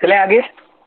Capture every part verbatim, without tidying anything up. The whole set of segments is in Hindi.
चलें आगे।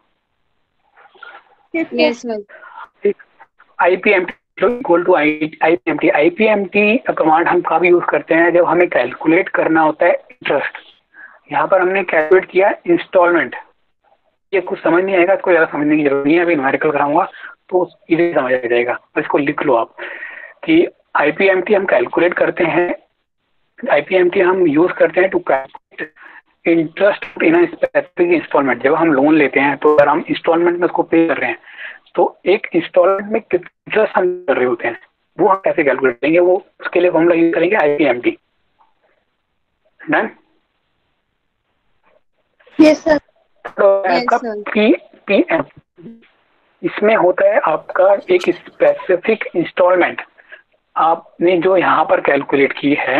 Yes sir. IPMT equal to IPMT. IPMT command हम कब यूज करते हैं? जब हमें कैलकुलेट करना होता है इंटरेस्ट। यहाँ पर हमने कैलकुलेट किया इंस्टॉलमेंट। ये कुछ समझ नहीं आएगा, इसको ज़्यादा समझने की जरूरत नहीं है, अभी न्यूमेरिकल कराऊंगा तो इजीली समझ आ जाएगा। और इसको लिख लो आप कि आईपीएमटी हम कैलकुलेट करते हैं, आईपीएमटी हम यूज करते हैं to calculate interest in specific installment. जब हम लोन लेते हैं तो अगर हम इंस्टॉलमेंट में उसको पे कर रहे हैं तो एक इंस्टॉलमेंट में कितना इंटरेस्ट हम कर रहे होते हैं वो हम कैसे कैलकुलेट करेंगे, वो उसके लिए फॉर्मूला यूज करेंगे आईपीएमटी। डन? Yes sir. तो आपका पी पीएम इसमें होता है आपका एक स्पेसिफिक इंस्टॉलमेंट आपने जो यहाँ पर कैलकुलेट की है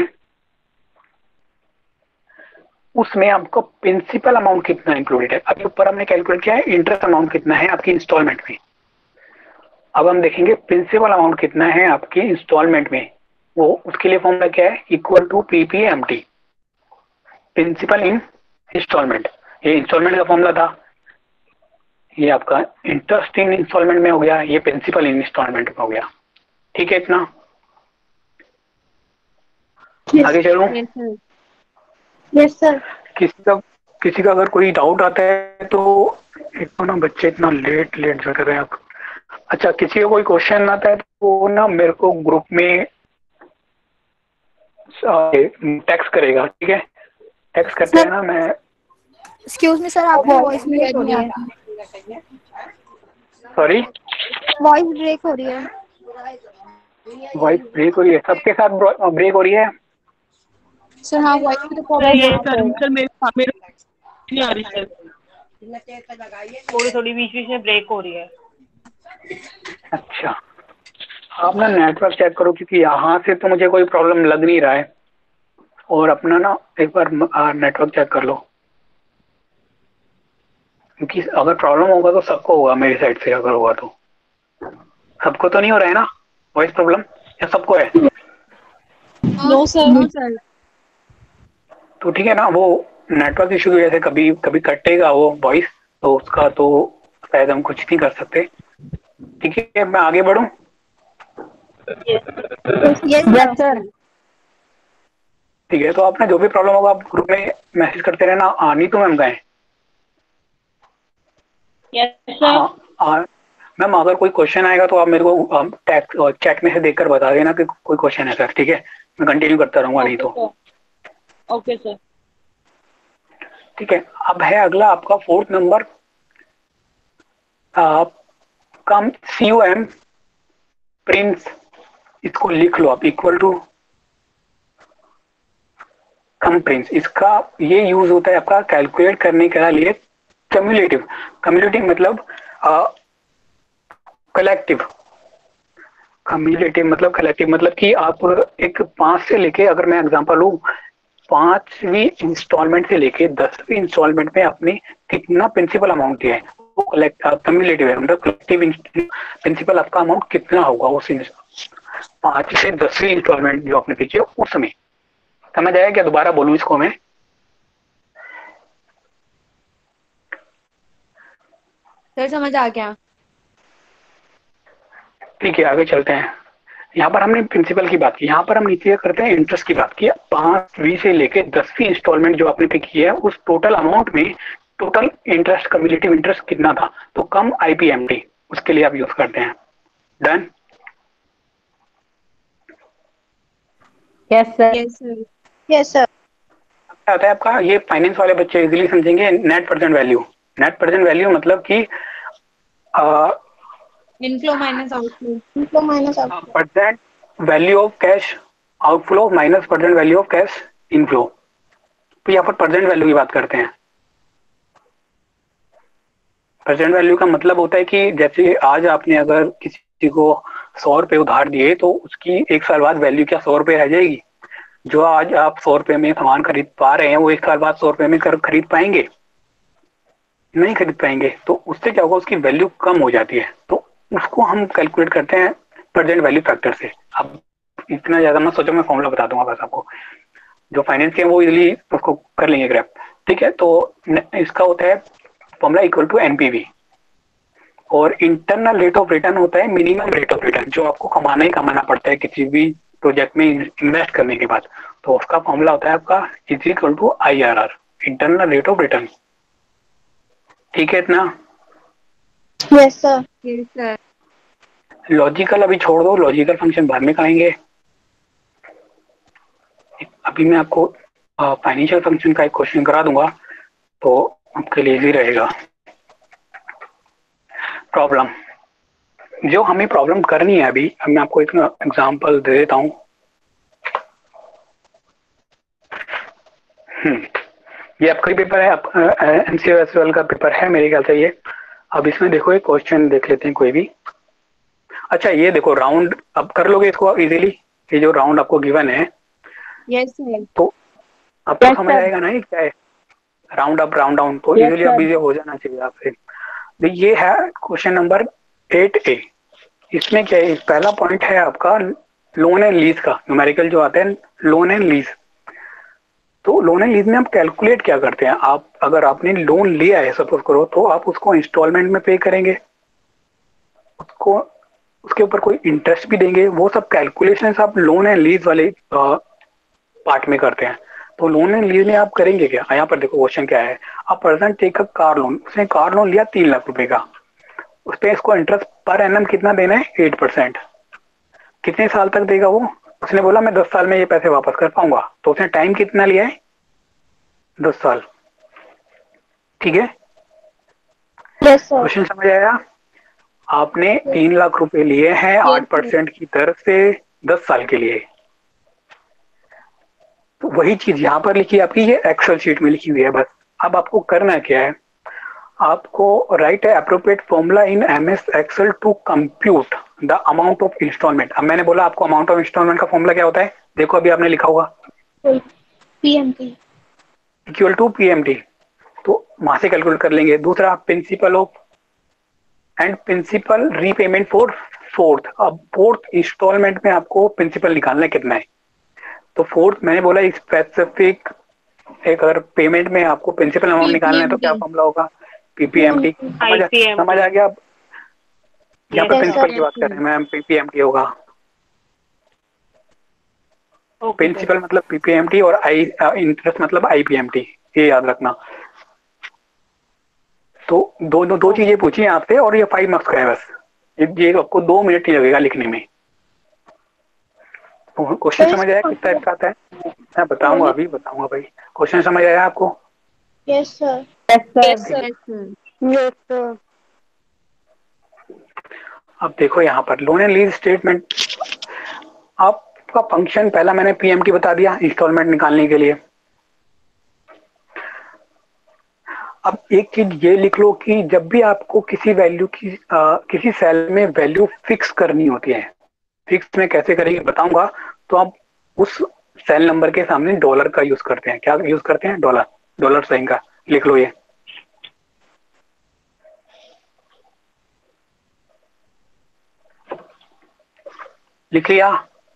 उसमें आपको प्रिंसिपल अमाउंट कितना इंक्लूडेड है। अभी ऊपर हमने कैलकुलेट किया है इंटरेस्ट अमाउंट कितना है आपकी इंस्टॉलमेंट में। अब हम देखेंगे प्रिंसिपल अमाउंट कितना है आपकी इंस्टॉलमेंट में। वो उसके लिए फॉर्मूला क्या है? Equal to PPMT, principal in installment. ये इंस्टॉलमेंट का फॉर्मूला था, ये आपका इंटरेस्ट इन इंस्टॉलमेंट में हो गया, ये प्रिंसिपल इन इंस्टॉलमेंट में हो गया। ठीक है इतना? yes, आगे चलूं? Yes sir. किसी का किसी का अगर कोई डाउट आता है तो एक तो ना बच्चे इतना लेट लेट जो कर रहे हैं आप। अच्छा, किसी का कोई क्वेश्चन आता है तो वो ना मेरे को ग्रुप में टेक्स्ट करेगा। ठीक है, टेक्स्ट करते हैं ना। मैं एक्सक्यूज मी सर, आपकी वॉइस ब्रेक हो रही है। सॉरी, वॉइस ब्रेक हो रही है। वॉइस ब्रेक हो रही है? सबके साथ ब्रेक हो रही है सर? हाँ, वॉइस की तो प्रॉब्लम ये है सर सर मेरे मेरे नहीं आ रही सर, थोड़ी थोड़ी बीच बीच में ब्रेक हो रही है। अच्छा, आप ना नेटवर्क चेक करो क्योंकि यहाँ से तो मुझे कोई प्रॉब्लम लग नहीं रहा है। और अपना ना एक बार नेटवर्क चेक कर लो क्योंकि अगर प्रॉब्लम होगा तो सबको होगा मेरी साइड से। अगर होगा तो सबको तो नहीं हो रहा है ना वॉइस प्रॉब्लम, या सबको है? No sir. No sir. तो ठीक है ना, वो नेटवर्क इशू की वजह से कभी कभी कटेगा वो वॉइस, तो उसका तो शायद हम कुछ नहीं कर सकते। ठीक है, मैं आगे बढ़ूं? Yes sir. ठीक है, तो आपने जो भी प्रॉब्लम होगा आप ग्रुप में मैसेज करते रहना। आनी तो मैम गए? हाँ मैम, अगर कोई क्वेश्चन आएगा तो आप मेरे को चैट में से देखकर बता देना कि कोई क्वेश्चन है सर। ठीक है, मैं कंटिन्यू करता रहूंगा नहीं तो। Okay sir. ठीक है, अब है अगला आपका फोर्थ नंबर आपका सी यू एम प्रिंस। इसको लिख लो आप, इक्वल टू कम प्रिंस। इसका ये यूज होता है आपका कैलकुलेट करने के लिए कम्युलेटिव। कम्युलेटिव मतलब कलेक्टिव। कम्युलेटिव मतलब कलेक्टिव मतलब कि आप एक पांच से लेके, अगर मैं एग्जांपल लूं, पांचवी इंस्टॉलमेंट से लेके दसवीं इंस्टॉलमेंट में आपने कितना प्रिंसिपल अमाउंट दिया है वो कम्युलेटिव है। मतलब कलेक्टिव प्रिंसिपल आपका अमाउंट कितना होगा उस पांच से दसवीं इंस्टॉलमेंट जो आपने पीछे उसमें। समझ आया क्या? दोबारा बोलूं इसको मैं? सर समझ आ गया। ठीक है, आगे चलते हैं। यहाँ पर हमने प्रिंसिपल की बात की, यहाँ पर हम नीचे करते हैं इंटरेस्ट की बात की। पांचवी से लेके दसवीं इंस्टॉलमेंट जो आपने पे की है उस टोटल अमाउंट में टोटल इंटरेस्ट, कम्युलेटिव इंटरेस्ट कितना था, तो कम आईपीएमटी उसके लिए आप यूज करते हैं। Done? Yes sir. Yes sir. Yes sir. आता है आपका, ये फाइनेंस वाले बच्चे इजीली समझेंगे, net present value. Net present value मतलब कि inflow minus outflow. Inflow minus outflow. Percent value of cash outflow minus percent value of cash inflow. तो यहाँ पर प्रेजेंट वैल्यू की बात करते हैं। प्रेजेंट वैल्यू का मतलब होता है कि जैसे आज आपने अगर किसी को सौ रुपए उधार दिए तो उसकी एक साल बाद वैल्यू क्या सौ रुपए रह जाएगी? जो आज आप सौ रुपए में सामान खरीद पा रहे हैं वो एक साल बाद सौ रुपए में कर खरीद पाएंगे? नहीं खरीद पाएंगे। तो उससे क्या होगा, उसकी वैल्यू कम हो जाती है। तो उसको हम कैलकुलेट करते हैं प्रेजेंट वैल्यू फैक्टर से। अब इतना ज्यादा मत सोचो, मैं फॉर्मूला बता दूंगा बस आपको। जो फाइनेंस के हैं वो इजीली उसको कर लेंगे ग्रैप। ठीक है, तो इसका होता है फॉर्मूला इक्वल टू एनपीवी। और इंटरनल रेट ऑफ रिटर्न होता है मिनिमम रेट ऑफ रिटर्न, जो आपको कमाना ही कमाना पड़ता है किसी भी प्रोजेक्ट में इन्वेस्ट करने के बाद। तो उसका फॉर्मूला होता है आपका is equal to I R R, internal rate of return. ठीक है इतना? Yes sir. Yes sir. Logical अभी छोड़ दो, लॉजिकल फंक्शन बाद में करेंगे। अभी मैं आपको फाइनेंशियल फंक्शन का एक क्वेश्चन करा दूंगा तो आपके लिए इजी रहेगा। प्रॉब्लम, जो हमें प्रॉब्लम करनी है अभी, मैं आपको एक एग्जांपल दे देता हूँ। ये आपका ही पेपर है, एनसीओएसएल का पेपर है मेरे ख्याल से ये। अब इसमें देखो एक क्वेश्चन देख लेते हैं कोई भी। अच्छा ये देखो राउंड, अब कर लोगे इसको इजीली? ये जो राउंड आपको गिवन है, यस सर। तो अब तो समझ आएगा ना ये क्या है, राउंड अप राउंड डाउन, तो Yes, इजीली sir. अब इजी हो जाना चाहिए आपसे। तो ये है क्वेश्चन नंबर एट ए। इसमें क्या है, पहला पॉइंट है आपका लोन एंड लीज का, न्यूमेरिकल जो आते हैं लोन एंड लीज। तो लोन एंड लीज में आप कैलकुलेट क्या करते हैं, आप अगर आपने लोन लिया है सपोज करो, तो आप उसको इंस्टॉलमेंट में पे करेंगे, उसको उसके ऊपर कोई इंटरेस्ट भी देंगे, वो सब कैलकुलेशन आप लोन एंड लीज वाले पार्ट में करते हैं। तो लोन एंड लीज में आप करेंगे क्या, यहाँ पर देखो क्वेश्चन क्या है। आप person take a car loan, उसने कार लोन लिया तीन लाख रुपए का, उस पर इसको इंटरेस्ट पर एनम कितना देना है, एट परसेंट। कितने साल तक देगा वो, उसने बोला मैं दस साल में ये पैसे वापस कर पाऊंगा, तो उसने टाइम कितना लिया है, दस साल। ठीक है, यस सर। क्वेश्चन समझ आया? आपने तीन लाख रुपए लिए हैं आठ Yes, sir. परसेंट की दर से दस साल के लिए। तो वही चीज यहाँ पर लिखी है आपकी, ये एक्सेल शीट में लिखी हुई है बस। अब आपको करना क्या है, आपको राइट है appropriate formula in M S Excel to compute the amount of installment. अब मैंने बोला आपको अमाउंट ऑफ इंस्टॉलमेंट का फॉर्मूला क्या होता है, देखो अभी आपने लिखा होगा पीएमटी। इक्वल टू पीएमटी, तो वहां से कैलकुलेट कर लेंगे। दूसरा principal of and principal repayment for fourth. अब फोर्थ इंस्टॉलमेंट में आपको प्रिंसिपल निकालना है कितना है, तो फोर्थ मैंने बोला स्पेसिफिक, एक अगर पेमेंट में आपको प्रिंसिपल अमाउंट निकालना है तो क्या P P M T. Formula होगा, पीपीएमटी। समझ समझ आ I P M T. गया? अब यहाँ पे Yes, Yes, sir. sir. Principal की Yes, बात कर sir. रहे हैं मैम, पीपीएमटी होगा। Okay, sir. प्रिंसिपल मतलब पीपीएमटी और आई इंटरेस्ट मतलब आईपीएमटी, ये याद रखना। तो दो दो, दो Okay. चीजें पूछी हैं आपसे और ये फाइव मार्क्स का है बस। ये ये आपको दो मिनट नहीं लगेगा लिखने में। क्वेश्चन समझ आया किस टाइप का आता है, मैं बताऊंगा अभी बताऊंगा भाई। क्वेश्चन समझ आया आपको? Yes sir. Yes, sir. ठीक है। Yes, sir. Yes sir. अब देखो यहाँ पर लोन एंड लीज स्टेटमेंट, आपका फंक्शन पहला मैंने पीएमटी बता दिया इंस्टॉलमेंट निकालने के लिए। अब एक चीज ये लिख लो कि जब भी आपको किसी वैल्यू की आ, किसी सेल में वैल्यू फिक्स करनी होती है, फिक्स में कैसे करेंगे बताऊंगा, तो आप उस सेल नंबर के सामने डॉलर का यूज करते हैं। क्या यूज करते हैं, डॉलर, डॉलर साइन का। लिख लो ये, लिख लिया?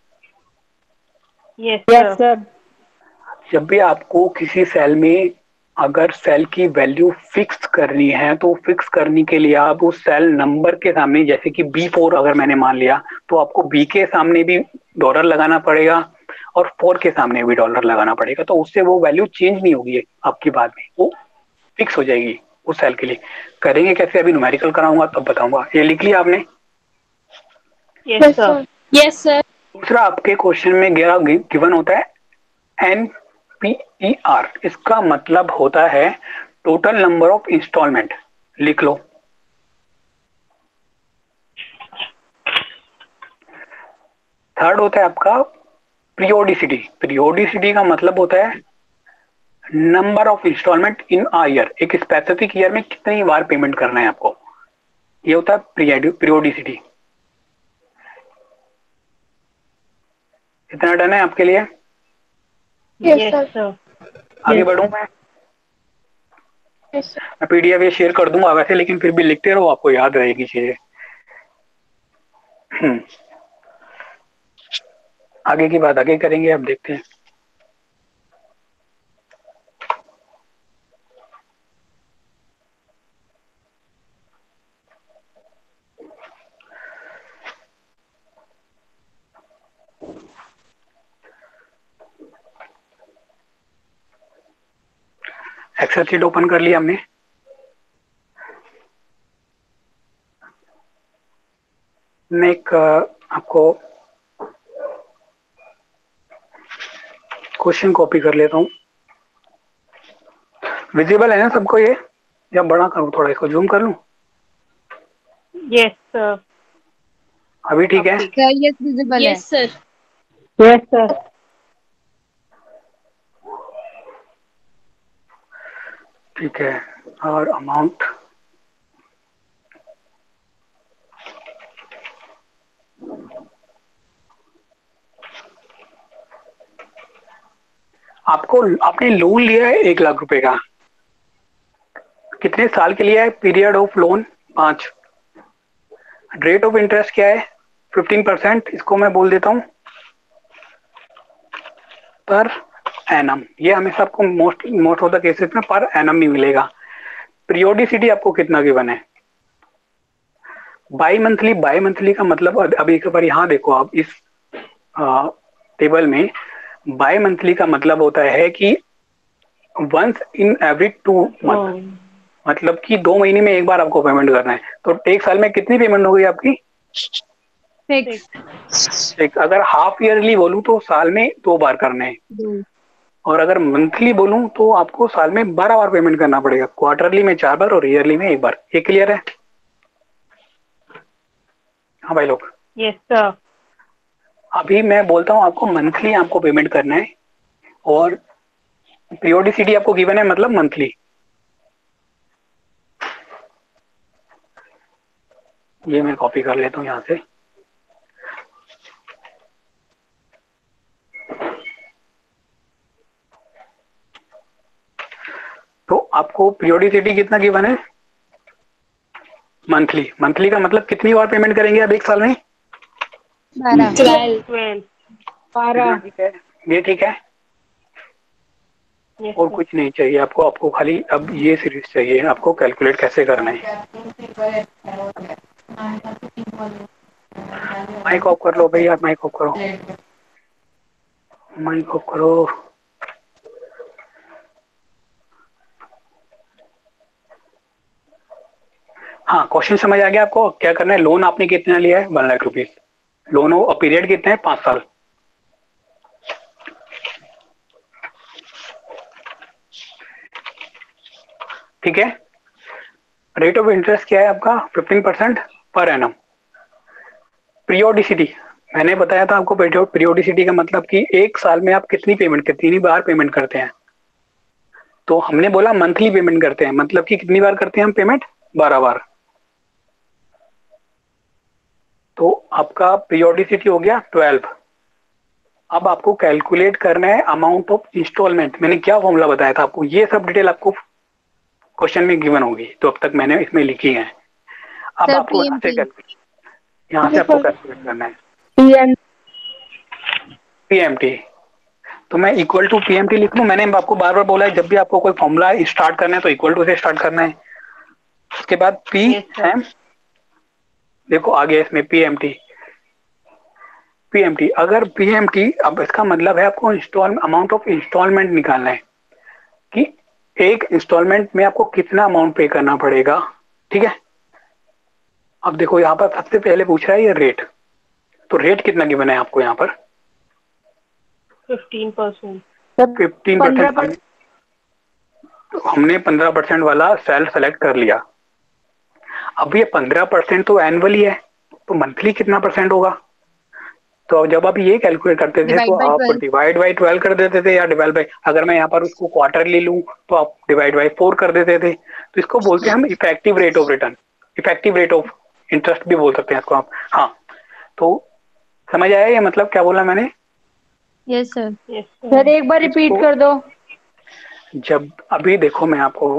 Yes, Yes, sir. जब भी आपको किसी सेल में अगर सेल की वैल्यू फिक्स करनी है, तो फिक्स करने के लिए आप उस सेल नंबर के सामने, जैसे कि बी फोर अगर मैंने मान लिया, तो आपको बी के सामने भी डॉलर लगाना पड़ेगा और फोर के सामने भी डॉलर लगाना पड़ेगा। तो उससे वो वैल्यू चेंज नहीं होगी आपकी, बाद में वो फिक्स हो जाएगी उस सेल के लिए। करेंगे कैसे, अभी न्यूमेरिकल कराऊंगा तब बताऊंगा। ये लिख लिया आपने? Yes, yes sir. Sir. Yes sir. दूसरा आपके क्वेश्चन में गिरा गिवन होता है एन पी ई आर, इसका मतलब होता है टोटल नंबर ऑफ इंस्टॉलमेंट। लिख लो। थर्ड होता है आपका पीरियोडिसिटी। पीरियोडिसिटी का मतलब होता है number of installment in a year, एक स्पेसिफिक ईयर में कितनी बार पेमेंट करना है आपको, ये होता है पीरियोडिसिटी। इतना डन है आपके लिए? Yes Yes, sir. sir. आगे Yes. बढ़ूं मैं यस सर। मैं पीडीएफ ये शेयर कर दूंगा वैसे, लेकिन फिर भी लिखते रहो, आपको याद रहेगी चीजें। हम्म, आगे की बात आगे करेंगे, अब देखते हैं। एक्सेल शीट ओपन कर लिया हमने। मैं एक अ, आपको क्वेश्चन कॉपी कर लेता हूँ। विजिबल है ना सबको ये, या बड़ा करूँ थोड़ा, इसको जूम कर लूँ? Yes sir. अभी ठीक है? सर यस विजिबल है। Yes sir. Yes sir. ठीक है। और अमाउंट आपको, आपने लोन लिया है एक लाख रुपए का, कितने साल के लिए है? पीरियड ऑफ लोन पांच। रेट ऑफ इंटरेस्ट क्या है? Fifteen percent. इसको मैं बोल देता हूँ पर एनम। ये हमेशा आपको most most of the cases में पर एनम ही मिलेगा। पीरियोडिसिटी आपको कितना गिवन है? By monthly. बाई मंथली का मतलब अभी एक बार यहाँ देखो आप इस टेबल में, बाई मंथली का मतलब होता है कि once in every two month, मतलब कि दो महीने में एक बार आपको पेमेंट करना है। तो एक साल में कितनी पेमेंट होगी आपकी? सिक्स। एक। अगर हाफ ईयरली बोलूं तो साल में दो बार करने हैं, दो। और अगर मंथली बोलूं तो आपको साल में बारह बार पेमेंट करना पड़ेगा। क्वार्टरली में चार बार और ईयरली में एक बार। ये क्लियर है? हाँ भाई लोग। Yes sir. अभी मैं बोलता हूँ आपको मंथली आपको पेमेंट करना है, और पीरियोडिसिटी आपको गिवन है मतलब मंथली। ये मैं कॉपी कर लेता हूँ यहाँ से। तो आपको पीरियोडिसिटी कितना गिवन है? मंथली। मंथली का मतलब कितनी बार पेमेंट करेंगे आप एक साल में? बारह। ट्वेल्व। ट्वेल्व। कितना? बारह। ठीक है, ये ठीक है। यस और सर। कुछ नहीं चाहिए आपको। आपको खाली अब ये सीरीज चाहिए आपको, कैलकुलेट कैसे करना है। माइक ऑफ कर लो भैया, माइक ऑफ करो, माइक ऑफ करो। हाँ, क्वेश्चन समझ आ गया आपको? क्या करना है? लोन आपने कितना लिया है? One lakh rupees. लोन और पीरियड कितने हैं? पांच साल। ठीक है। रेट ऑफ इंटरेस्ट क्या है आपका? फिफ्टीन परसेंट पर एनम। पीरियोडिसिटी मैंने बताया था आपको। पीरियोडिसिटी का मतलब कि एक साल में आप कितनी पेमेंट, कितनी बार पेमेंट करते हैं। तो हमने बोला मंथली पेमेंट करते हैं, मतलब कि कितनी बार करते हैं हम पेमेंट? बारह बार। तो आपका पीरियोडिसिटी हो गया ट्वेल्व। अब आपको कैलकुलेट करना है अमाउंट ऑफ इंस्टॉलमेंट। मैंने क्या फॉर्मूला बताया था आपको? ये सब डिटेल आपको क्वेश्चन में गिवन होगी, तो अब तक मैंने इसमें लिखी है। अब सर आपको यहाँ से पीएमटी। कैलकुलेट, यहाँ से आपको कैलकुलेट करना है पीएम। पीएमटी। तो मैं इक्वल टू पीएमटी लिख लूं? मैंने आपको बार बार बोला है जब भी आपको कोई फॉर्मूला स्टार्ट करना है तो इक्वल टू से स्टार्ट करना है। उसके बाद पी यस सर। एम, देखो आगे इसमें पीएमटी। पीएमटी अगर पीएमटी, अब इसका मतलब है आपको इंस्टॉल अमाउंट ऑफ इंस्टॉलमेंट निकालना है कि एक इंस्टॉलमेंट में आपको कितना अमाउंट पे करना पड़ेगा। ठीक है। अब देखो यहाँ पर सबसे पहले पूछ रहा है ये रेट। तो रेट कितना गिवन है आपको यहाँ पर? Fifteen percent. फिफ्टीन पंद्रह परसेंट तो हमने पंद्रह परसेंट वाला सेल सेलेक्ट कर लिया। अब ये पंद्रह परसेंट तो एनुअली है, तो मंथली कितना परसेंट होगा? तो जब आप ये कैलकुलेट करते थे तो डिवाइड बाई आप ट्वेल्व। डिवाइड बाई ट्वेल्व कर देते थे, या डिवाइड बाई, अगर मैं यहाँ पर उसको क्वार्टरली लूँ तो आप डिवाइड बाई फोर कर देते थे। तो इसको बोलते हैं हम effective rate of return, effective rate of interest भी बोल सकते हैं इसको आप। हाँ, तो समझ आया ये मतलब क्या बोला मैंने? Yes sir. यस सर, एक बार रिपीट इसको कर दो। जब अभी देखो मैं आपको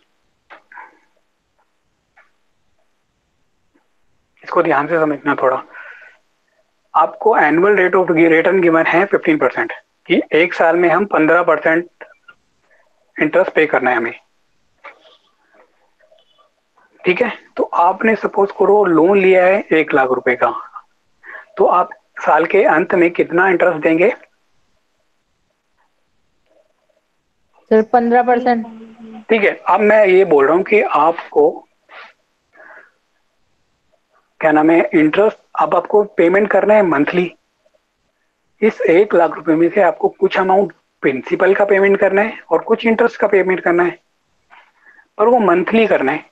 इसको ध्यान से समझना थोड़ा। आपको annual rate of return given है फिफ्टीन परसेंट, कि एक साल में हम पंद्रह परसेंट इंटरेस्ट पे करना है हमें। ठीक है। तो आपने सपोज करो लोन लिया है एक लाख रुपए का, तो आप साल के अंत में कितना इंटरेस्ट देंगे? सर पंद्रह परसेंट। ठीक है, अब मैं ये बोल रहा हूँ कि आपको क्या नाम है इंटरेस्ट, अब आपको पेमेंट करना है मंथली। इस एक लाख रुपए में से आपको कुछ अमाउंट प्रिंसिपल का पेमेंट करना है और कुछ इंटरेस्ट का पेमेंट करना है, और वो मंथली करना है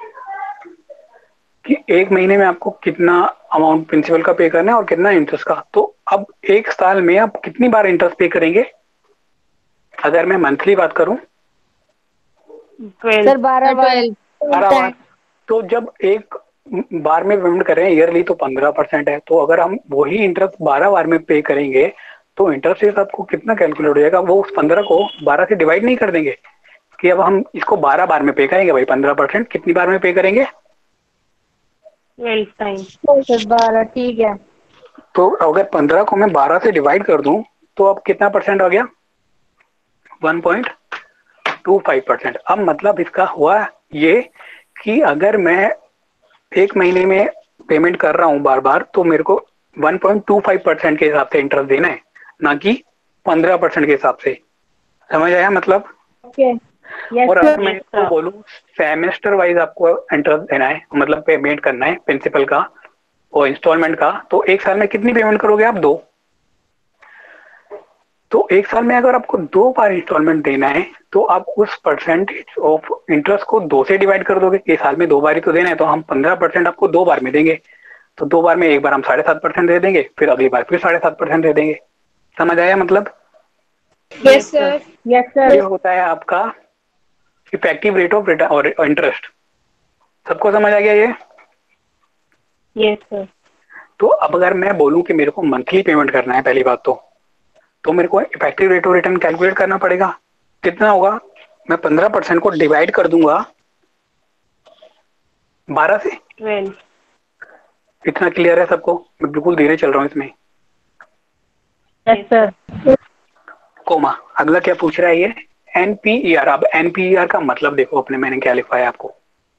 कि एक महीने में आपको कितना अमाउंट प्रिंसिपल का पे करना है और कितना इंटरेस्ट का। तो अब एक साल में आप कितनी बार इंटरेस्ट पे करेंगे? अगर मैं मंथली बात करूं, ट्वेल्व। सर बारह बार बारह बार। तो जब एक बार में पेमेंट कर रहे हैं ईयरली तो पंद्रह परसेंट है, तो अगर हम वही इंटरेस्ट बारह बार में पे करेंगे तो इंटरेस्ट रेट आपको कितना कैलकुलेट हो जाएगा? वो उस पंद्रह को बारह से डिवाइड नहीं कर देंगे कि अब हम इसको बारह बार में पे करेंगे भाई, पंद्रह परसेंट कितनी बार में पे करेंगे? Twelve time. सर बारह, ठीक है। तो अगर पंद्रह को मैं बारह से डिवाइड कर दूं तो अब कितना परसेंट आ गया? One point two five percent. अब मतलब इसका हुआ ये कि अगर मैं एक महीने में पेमेंट कर रहा हूं बार बार तो मेरे को one point two five percent के हिसाब से इंटरेस्ट देना है, ना कि पंद्रह परसेंट के हिसाब से। समझ आया मतलब? ओके। यस और सर। अगर मैं इसको बोलूं सेमेस्टर वाइज आपको इंटरेस्ट देना है, मतलब पेमेंट करना है प्रिंसिपल का और इंस्टॉलमेंट का, तो एक साल में कितनी पेमेंट करोगे आप? दो। तो एक साल में अगर आपको दो बार इंस्टॉलमेंट देना है तो आप उस परसेंटेज ऑफ इंटरेस्ट को दो से डिवाइड कर दोगे। एक साल में दो बार ही तो देना है, तो हम पंद्रह परसेंट आपको दो बार में देंगे। तो दो बार में एक बार हम साढ़े सात परसेंट दे देंगे, फिर अगली बार फिर साढ़े सात परसेंट दे देंगे। समझ आया मतलब? Yes sir. यस ये सर। होता है आपका इफेक्टिव रेट ऑफ रिटर्न और इंटरेस्ट। सबको समझ आ गया ये? Yes sir. तो अब अगर मैं बोलूं कि मेरे को मंथली पेमेंट करना है, पहली बात तो तो मेरे को effective rate of return calculate करना पड़ेगा। कितना होगा? मैं पंद्रह परसेंट को डिवाइड कर दूंगा बारह से। ट्वेल्व। इतना क्लियर है सबको? मैं बिल्कुल धीरे चल रहा हूँ इसमें। Yes sir. कोमा अगला क्या पूछ रहा है ये? एनपीईआर। अब एनपीईआर का मतलब देखो अपने, मैंने क्या लिखा है आपको?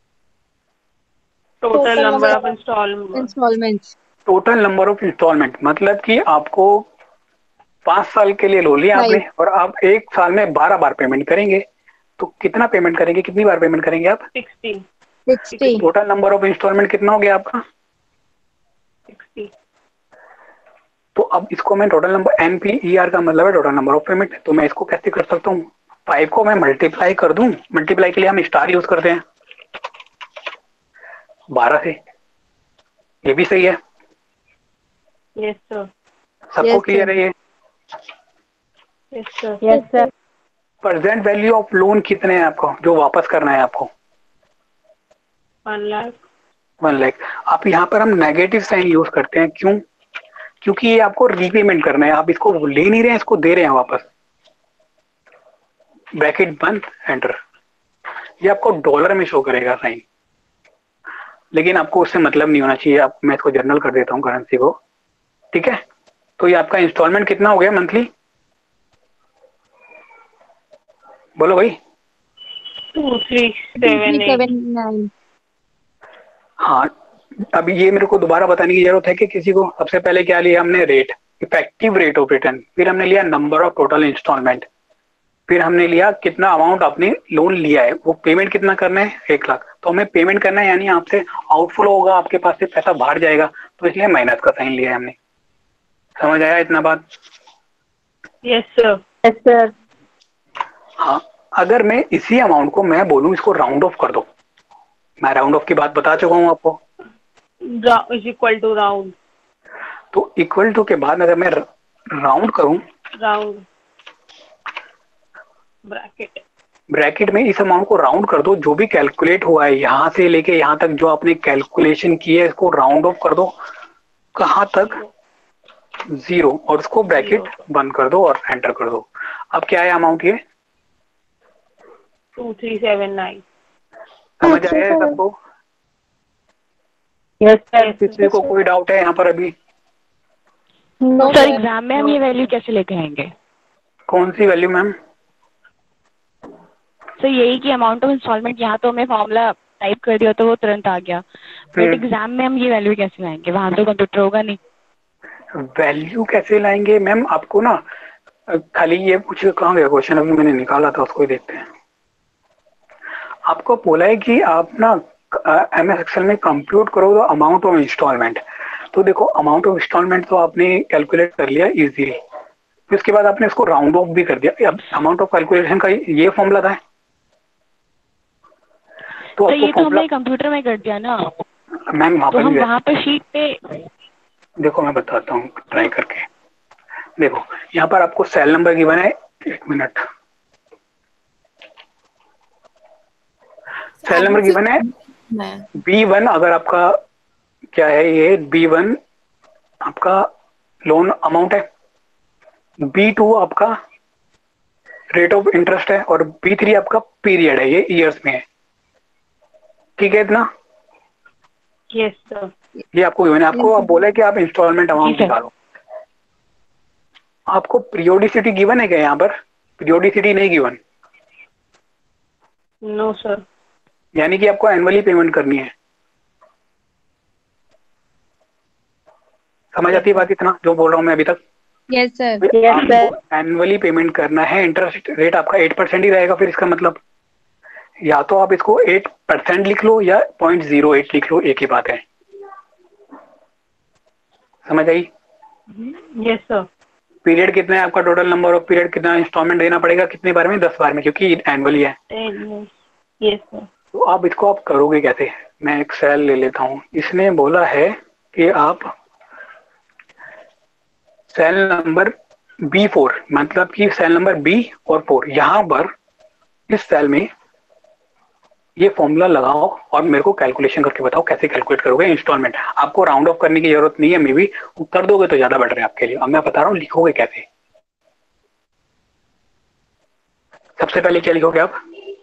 Total number of installment. Installments. Total number of installment, मतलब कि आपको पांच साल के लिए लो लिया आपने फाइव। और आप एक साल में बारह बार पेमेंट करेंगे। तो कितना पेमेंट करेंगे, कितनी बार पेमेंट करेंगे आप? Sixty. Sixty. Total number of installment कितना हो गया आपका? सिक्सटी। तो अब इसको मैं टोटल नंबर, एनपीईआर का मतलब है टोटल नंबर ऑफ पेमेंट, तो मैं इसको कैसे कर सकता हूँ? फाइव को मैं मल्टीप्लाई कर दूं। मल्टीप्लाई के लिए हम स्टार यूज करते हैं बारह से। ये भी सही है? Yes sir. सबको क्लियर है ये? Yes sir. Yes sir. Present value of loan कितने हैं आपको जो वापस करना है आपको? वन लाख। वन लाख। आप यहाँ पर हम नेगेटिव साइन यूज करते हैं, क्यों? क्योंकि ये आपको रीपेमेंट करना है, आप इसको ले नहीं रहे हैं, इसको दे रहे हैं वापस। ब्रैकेट बंद, एंटर। ये आपको डॉलर में शो करेगा साइन, लेकिन आपको उससे मतलब नहीं होना चाहिए। आप, मैं इसको जर्नल कर देता हूँ करेंसी को, ठीक है? तो ये आपका इंस्टॉलमेंट कितना हो गया मंथली? बोलो भाई। Two three seven eight. Seven nine. हाँ, अब ये मेरे को दोबारा बताने की जरूरत है कि किसी को? सबसे पहले क्या लिया हमने? Rate, effective rate of return. फिर हमने लिया नंबर ऑफ टोटल इंस्टॉलमेंट। फिर हमने लिया कितना अमाउंट आपने लोन लिया है, वो पेमेंट कितना करना है? एक लाख। तो हमें पेमेंट करना है, यानी आपसे आउटफ्लो होगा, आपके पास से पैसा बाहर जाएगा, तो इसलिए माइनस का साइन लिया है हमने। समझ आया इतना बात? Yes sir. Yes sir. हाँ, अगर मैं इसी अमाउंट को मैं बोलूं इसको राउंड ऑफ कर दो, मैं राउंड ऑफ की बात बता चुका हूं आपको। Is equal to round. तो इक्वल टू के बाद अगर मैं राउंड करूं, राउंड ब्रैकेट ब्रैकेट में इस अमाउंट को राउंड कर दो, जो भी कैलकुलेट हुआ है यहां से लेके यहां तक जो आपने कैलकुलेशन की है इसको राउंड ऑफ कर दो। कहां तक? जीरो। और उसको ब्रैकेट बंद कर दो और एंटर कर दो। अब क्या है अमाउंट? ये टू थ्री सेवन नाइन। समझ आया है सबको? Yes sir. किसी को कोई डाउट है यहाँ पर अभी? नो सर एग्जाम में हम ये वैल्यू कैसे लेके आएंगे? कौन सी वैल्यू मैम? सर यही कि अमाउंट ऑफ इंस्टॉलमेंट, यहाँ तो हमें फॉर्मूला टाइप कर दिया तो वो तुरंत आ गया, बट एग्जाम में हम ये वैल्यू कैसे लाएंगे? वहां तो कंप्यूटर होगा नहीं। वैल्यू कैसे लाएंगे मैम? आपको ना खाली ये पूछ, कहाँ गया क्वेश्चन? अभी मैंने निकाला था, उसको ही देखते हैं। आपको बोला है कि आप ना एम एस एक्सेल में कंप्यूट करो द अमाउंट ऑफ इंस्टॉलमेंट। तो देखो अमाउंट ऑफ इंस्टॉलमेंट तो आपने कैलकुलेट कर लिया इजीली, फिर उसके बाद आपने इसको राउंड ऑफ भी कर दिया। अब अमाउंट ऑफ कैलकुलेशन का ये फॉर्मूला था, तो तो आपको ये तो फॉर्मूला हमने कंप्यूटर में कर दिया ना, मैम वहां तो पर हम भी वहाँ पे शीट पे। देखो मैं बताता हूँ ट्राई करके। देखो यहाँ पर आपको सेल नंबर गिवन है, एक मिनट, सेल नंबर गिवन है बी वन। अगर आपका क्या है ये बी वन आपका लोन अमाउंट है, बी टू आपका रेट ऑफ इंटरेस्ट है, और बी थ्री आपका पीरियड है, ये ईयर्स में है। ठीक है इतना? Yes sir. ये आपको गिवन है, आपको आप बोला है कि आप इंस्टॉलमेंट जी अमाउंट सर। निकालो। आपको पीरियोडिसिटी गिवन है क्या यहाँ पर? पीरियोडिसिटी नहीं गिवन, नो सर। यानी कि आपको एनुअली पेमेंट करनी है। समझ आती है बात इतना जो बोल रहा हूँ मैं अभी तक? Yes sir. Yes sir. आपको एनुअली पेमेंट करना है, इंटरेस्ट रेट आपका एट परसेंट ही रहेगा। फिर इसका मतलब या तो आप इसको एट परसेंट लिख लो या पॉइंट जीरो एट लिख लो, एक ही बात है। समझ आई? Yes sir. पीरियड कितना है आपका? टोटल नंबर ऑफ पीरियड कितना इंस्टॉलमेंट देना पड़ेगा, कितने बार में? दस बार में, क्योंकि एनुअली है। Yes sir. तो आप इसको आप करोगे कैसे? मैं एक सेल ले लेता हूँ। इसने बोला है कि आप सेल नंबर बी फोर, मतलब कि सेल नंबर बी और फोर, यहाँ पर इस सेल में ये फॉर्मूला लगाओ और मेरे को कैलकुलेशन करके बताओ कैसे कैलकुलेट करोगे इंस्टॉलमेंट। आपको राउंड ऑफ करने की जरूरत नहीं है, मे बी कर दोगे तो ज्यादा बेटर है आपके लिए। अब मैं बता रहा हूँ लिखोगे कैसे। सबसे पहले क्या लिखोगे आप?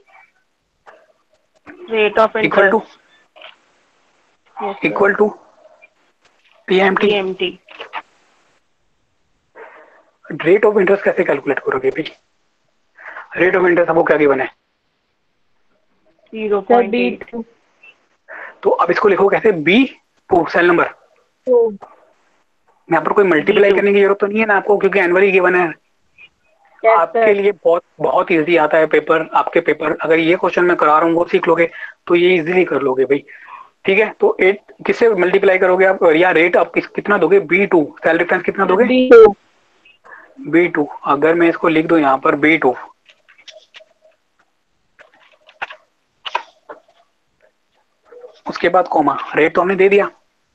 Rate of equal to interest. Equal to PMT. PMT. Rate of interest कैसे कैलकुलेट करोगे भाई? रेट ऑफ इंटरेस्ट आपको क्या गिवन है? Zero point eight. तो अब इसको लिखो कैसे? B two cell number. यहाँ पर कोई मल्टीप्लाई करने की जरूरत तो नहीं है ना आपको, क्योंकि एनुअली गिवन है। Yes, आपके लिए बहुत बहुत इजी आता है पेपर। आपके पेपर अगर ये क्वेश्चन मैं करा रहा हूँ वो सीख लोगे तो ये इजीली कर लोगे भाई। ठीक है, तो एट किससे मल्टीप्लाई करोगे आप? या रेट आप किस, कितना दोगे? बी टू सेल डिफरेंस कितना दोगे? B B two. अगर मैं इसको लिख दूं यहाँ पर बी टू, उसके बाद कोमा, रेट तो हमने दे दिया।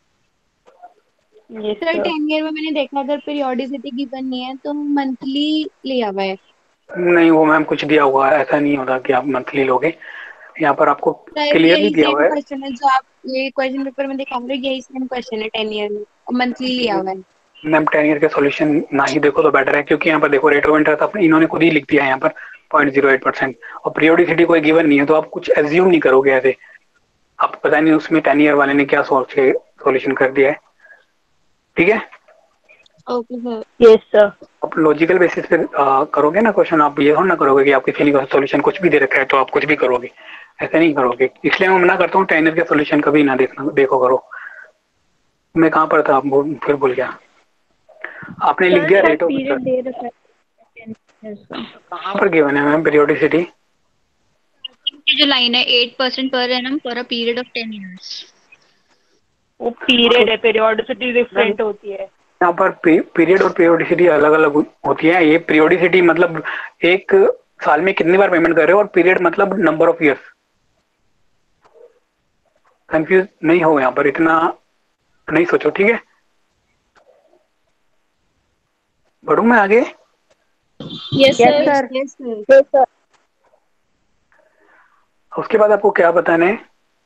सर टेन ईयर में मैंने देखा अगर पीरियोडिसिटी गिवन नहीं है तो मंथली लिया हुआ है। नहीं वो मैम कुछ दिया हुआ है, ऐसा नहीं होता कि आप मंथली लोगे। यहाँ पर आपको क्लियरली यही दिया सेम हुआ है। क्वेश्चन है जो आप ये क्वेश्चन पेपर में दिखाओगे, यही सेम क्वेश्चन है टेन ईयर में और मंथली लिया हुआ है। मैम टेन ईयर के सॉल्यूशन ना ही देखो तो बेटर है, क्योंकि यहाँ पर देखो रेट ऑफ इंटरेस्ट अपने इन्होंने खुद ही लिख दिया है यहाँ पर पॉइंट जीरो एट परसेंट, और पीरियोडिसिटी कोई गिवन नहीं है, तो आप कुछ एज्यूम नहीं करोगे ऐसे। आप पता नहीं उसमें टेन ईयर वाले ने क्या सोच के सॉल्यूशन कर दिया है। ठीक है, ओके सर। Yes sir. आप लॉजिकल बेसिस पे आ, करोगे ना क्वेश्चन। आप ये थोड़ा ना करोगे कि आपकी फीलिंग का सॉल्यूशन कुछ भी दे रखा है तो आप कुछ भी करोगे, ऐसे नहीं करोगे। इसलिए मैं मना करता हूँ टेन ईयर के सॉल्यूशन कभी ना देखना देखो करो। मैं कहाँ पर था आप फिर भूल गया। आपने लिख दिया रेट ऑफ इंटरेस्ट। दे रखा है। कहाँ पर गिवन है मैम पीरियोडिसिटी? जो लाइन है एट परसेंट पर annum for a period of ten years. वो पीरियड है, पीरियोडिसिटी डिफरेंट होती है। यहाँ पर पीरियड और पीरियोडिसिटी अलग अलग होती है। ये पीरियोडिसिटी मतलब एक साल में कितनी बार पेमेंट कर रहे हो, और पीरियड मतलब नंबर ऑफ ईयर्स। कंफ्यूज नहीं हो यहाँ पर, इतना नहीं सोचो। ठीक है, बढ़ू मैं आगे? Yes sir. Yes sir. उसके बाद आपको क्या बताना है?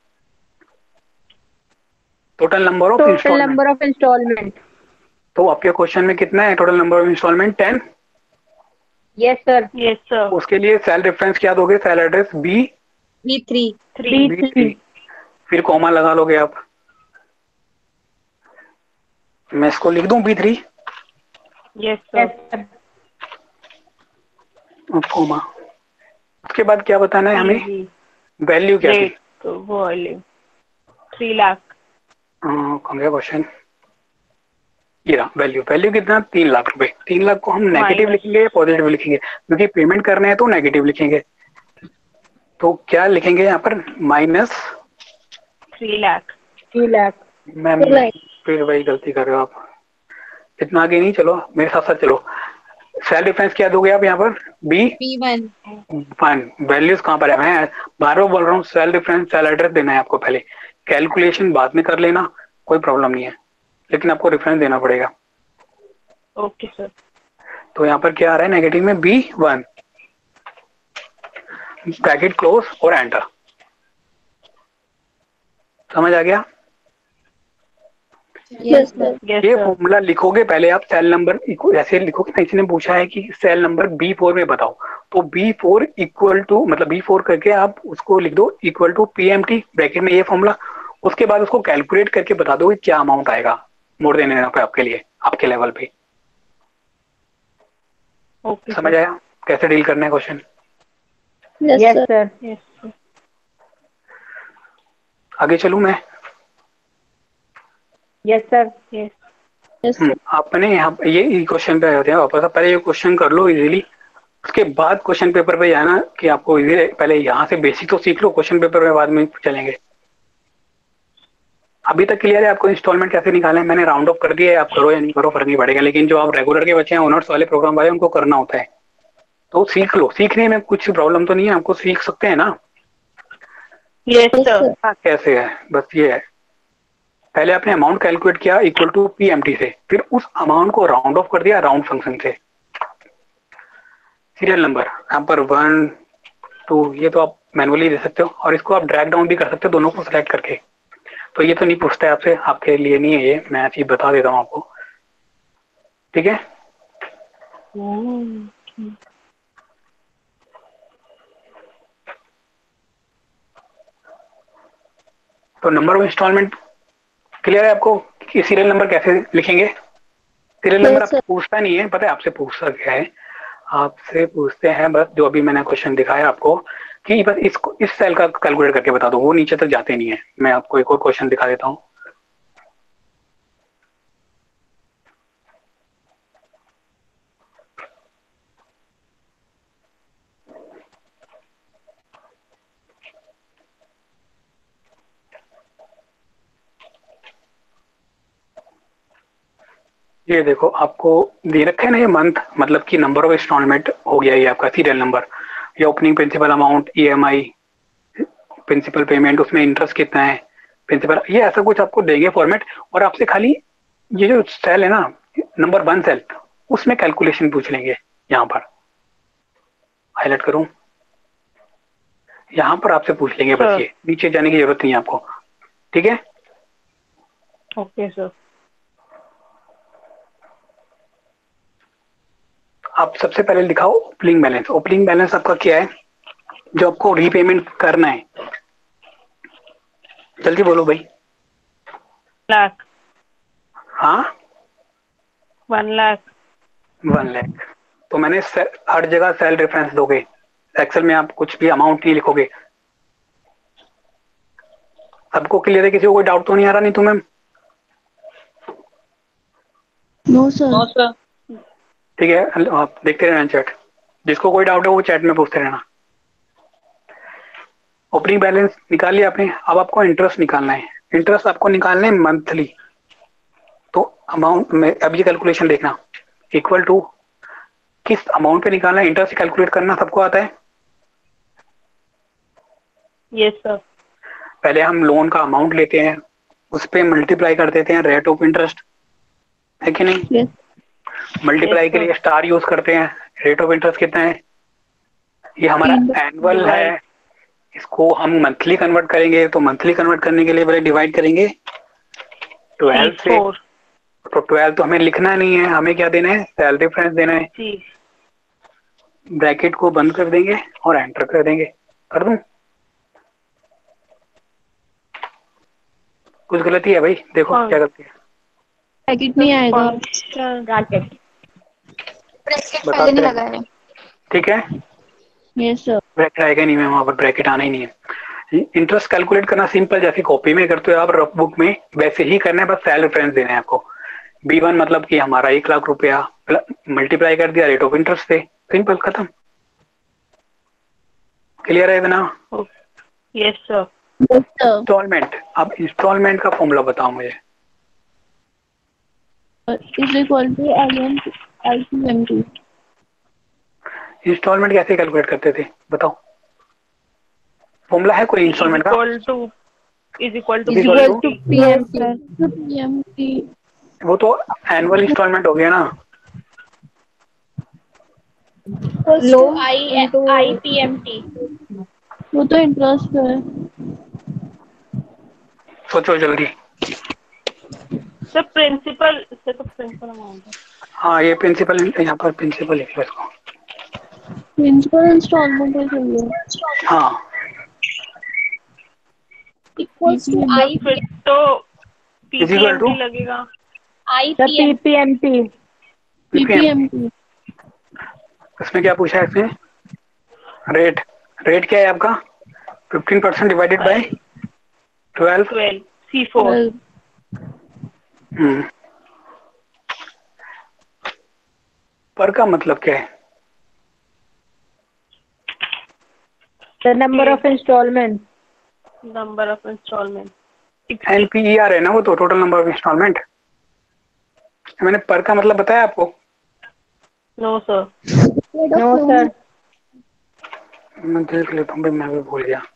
Total number of total installment. Number of installment. तो आपके क्वेश्चन में कितना है total number of installment? Ten. Yes sir. Yes sir. उसके लिए सेल रेफरेंस क्या दोगे? Cell address B B three. Three three. फिर कॉमा लगा लोगे आप। मैं इसको लिख दूं B three. Yes sir. Comma. उसके बाद क्या बताना है हमें? वैल्यू क्या थी? तो वॉल्यूम थ्री लाख। कौन सा क्वेश्चन? ये रहा वैल्यू। वैल्यू कितना? तीन लाख रुपए। तीन लाख को हम नेगेटिव लिखेंगे या पॉजिटिव लिखेंगे? क्योंकि पेमेंट करने हैं तो नेगेटिव लिखेंगे। तो क्या लिखेंगे यहाँ पर? Minus three lakh three lakh ma'am, फिर वही गलती कर रहे हो आप। इतना आगे नहीं, चलो मेरे साथ साथ चलो। सेल डिफरेंस क्या दोगे आप यहाँ पर? B B one one. Values कहाँ पर है? मैं बार बार बोल रहा हूँ, सेल डिफरेंस सेल एड्रेस देना है आपको पहले, कैलकुलेशन बाद में कर लेना, कोई प्रॉब्लम नहीं है, लेकिन आपको रेफरेंस देना पड़ेगा। Okay sir. तो यहाँ पर क्या आ रहा है? नेगेटिव में बी वन, ब्रैकेट क्लोज और एंटर। समझ आ गया? Yes sir. यस ये सर। फॉर्मूला लिखोगे पहले आप, सेल नंबर ऐसे लिखोगे ना, किसी ने पूछा है कि सेल नंबर बी फोर में बताओ, तो बी फोर इक्वल टू मतलब बी फोर करके आप उसको लिख दो equal to P M T, bracket में ये फॉर्मूला, उसके बाद उसको कैलकुलेट करके बता दो कि क्या अमाउंट आएगा मोड़ देने पे आपके लिए, आपके लेवल पे। ओके समझ सर। आया कैसे डील करना है question? Yes sir. Yes sir. आगे चलूं मैं? Yes sir. यस। हम्म, आपने यहाँ ये क्वेश्चन पे आते हैं वापस। पहले ये क्वेश्चन कर लो इजीली, उसके बाद क्वेश्चन पेपर पे जाना कि आपको इजी, पहले यहाँ से बेसिक तो सीख लो, क्वेश्चन पेपर में बाद में चलेंगे। अभी तक क्लियर है आपको इंस्टॉलमेंट कैसे निकालना है? मैंने राउंड ऑफ कर दिया है, आप करो या नहीं करो फर्क नहीं पड़ेगा, लेकिन जो आप रेगुलर के बच्चे हैं, ऑनर्स वाले प्रोग्राम वाले, उनको करना होता है। तो सीख लो, सीखने में कुछ प्रॉब्लम तो नहीं है, आपको सीख सकते हैं ना? Yes sir. कैसे है बस ये है, पहले आपने अमाउंट कैलकुलेट किया equal to P M T से, फिर उस अमाउंट को राउंड ऑफ कर दिया राउंड फंक्शन से। सीरियल नंबर यहाँ पर वन टू, ये तो आप मैनुअली दे सकते हो, और इसको आप ड्रैग डाउन भी कर सकते हो दोनों को सिलेक्ट करके। तो ये तो नहीं पूछता है आपसे, आपके लिए नहीं है ये, मैं चीज बता देता हूँ आपको, ठीक है? तो नंबर ऑफ इंस्टॉलमेंट क्लियर है आपको कि सीरियल नंबर कैसे लिखेंगे? सीरियल नंबर आपसे पूछता नहीं है, पता है आपसे पूछता क्या है? आपसे पूछते हैं बस जो अभी मैंने क्वेश्चन दिखाया आपको, कि बस इसको इस सेल का कैलकुलेट करके बता दो, वो नीचे तक जाते नहीं है। मैं आपको एक और क्वेश्चन दिखा देता हूँ। ये देखो आपको दे रखे है ना ये मंथ, मतलब कि नंबर ऑफ इंस्टॉलमेंट हो गया ये आपका सीरियल नंबर, ये opening principal amount, E M I, principal payment, उसमें इंटरेस्ट कितना है, प्रिंसिपल, ये ऐसा कुछ आपको देंगे फॉर्मेट। और आपसे खाली ये जो सेल है ना, नंबर वन सेल, उसमें कैलकुलेशन पूछ लेंगे। यहाँ पर हाईलाइट करूं, यहाँ पर आपसे पूछ लेंगे बस, ये नीचे जाने की जरूरत नहीं है आपको, ठीक है? Okay sir. आप सबसे पहले दिखाओ ओपनिंग बैलेंस। ओपनिंग बैलेंस आपका क्या है जो आपको रीपेमेंट करना है? जल्दी बोलो भाई। लाख। हाँ, वन लाख। वन लाख। तो मैंने से- हर जगह सेल रेफरेंस दोगे, एक्सेल में आप कुछ भी अमाउंट नहीं लिखोगे। सबको क्लियर है? किसी को कोई डाउट तो नहीं आ रहा? नहीं तो ma'am no sir. No sir. ठीक है, आप देखते रहना चैट, जिसको कोई डाउट है वो चैट में पूछते रहना। ओपनिंग बैलेंस निकाल लिया आपने, अब आपको इंटरेस्ट निकालना है। इंटरेस्ट आपको निकालना है मंथली। तो अमाउंट में अब ये कैलकुलेशन देखना, इक्वल टू किस अमाउंट पे निकालना है, इंटरेस्ट कैलकुलेट करना सबको आता है? Yes sir. पहले हम लोन का अमाउंट लेते हैं, उस पे मल्टीप्लाई कर देते हैं रेट ऑफ इंटरेस्ट, है कि नहीं? Yes. मल्टीप्लाई Yes, के sir. लिए स्टार यूज करते हैं। रेट ऑफ इंटरेस्ट कितना है? ये हमारा एनुअल है, इसको हम मंथली कन्वर्ट करेंगे, तो मंथली कन्वर्ट करने के लिए पहले डिवाइड करेंगे ट्वेल्व से। फोर। तो ट्वेल्व तो हमें लिखना नहीं है, हमें क्या देना है? सेल डिफरेंस देना है। जी। ब्रैकेट को बंद कर देंगे और एंटर कर देंगे। कर दूं? कुछ गलती है भाई? देखो हाँ। क्या गलती है। पैकेट नहीं आएगा। ब्रैकेट। ब्रैकेट बताते पहले नहीं हैं। लगा है। ठीक है, यस सर। ब्रैकेट आएगा नहीं मैम, वहां पर ब्रैकेट आना ही नहीं है। इंटरेस्ट कैलकुलेट करना सिंपल, जैसे कॉपी में करते हो आप रफ बुक में, वैसे ही करना है, बस सेल रेफरेंस देना है आपको। बी वन मतलब कि हमारा एक लाख रुपया, मल्टीप्लाई कर दिया रेट ऑफ इंटरेस्ट से, सिंपल, खत्म। क्लियर है इतना? Yes sir. इंस्टॉलमेंट, अब इंस्टॉलमेंट का फॉर्मूला बताओ मुझे। Is equal to I M I P M T. Installment कैसे कैलकुलेट करते थे बताओ, फॉर्मूला है कोई इज इंस्टॉलमेंट का? Equal to is equal to is P equal M to, T. P M T P M T. वो तो एनुअल इंस्टॉलमेंट हो गया ना। Loan I I P M T, वो तो इंटरेस्ट है। सोचो जल्दी। सर प्रिंसिपल, इससे तो प्रिंसिपल अमाउंट है। हाँ ये प्रिंसिपल, यहाँ पर प्रिंसिपल लिख लो इसको। प्रिंसिपल इंस्टॉलमेंट है चाहिए। हाँ इक्वल्स टू आई फिर तो इज इक्वल टू पीपीएमटी लगेगा। I P M P M T P P M T. इसमें क्या पूछा है इसमें? रेट, रेट क्या है आपका? Fifteen percent divided by twelve. Twelve C four. पर का मतलब क्या है? The number of installment. Number of installment N P E R है ना वो तो, टोटल नंबर ऑफ इंस्टॉलमेंट। मैंने पर का मतलब बताया आपको? No sir. No sir. मैं देख लेता हूँ भाई, मैं भी भूल गया।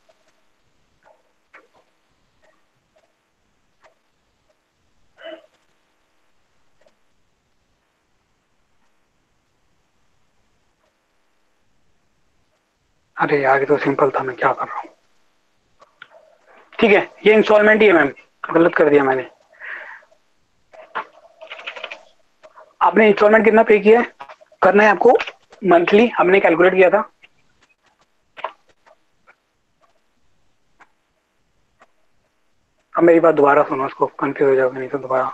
अरे यार ये तो सिंपल था, मैं क्या कर रहा हूँ। ठीक है ये इंस्टॉलमेंट ही है मैम, गलत कर दिया मैंने। आपने इंस्टॉलमेंट कितना पे किया है, करना है आपको मंथली, हमने कैलकुलेट किया था। अब मेरी बात दोबारा सुनो, उसको कंफ्यूज हो जाओगे नहीं तो दोबारा।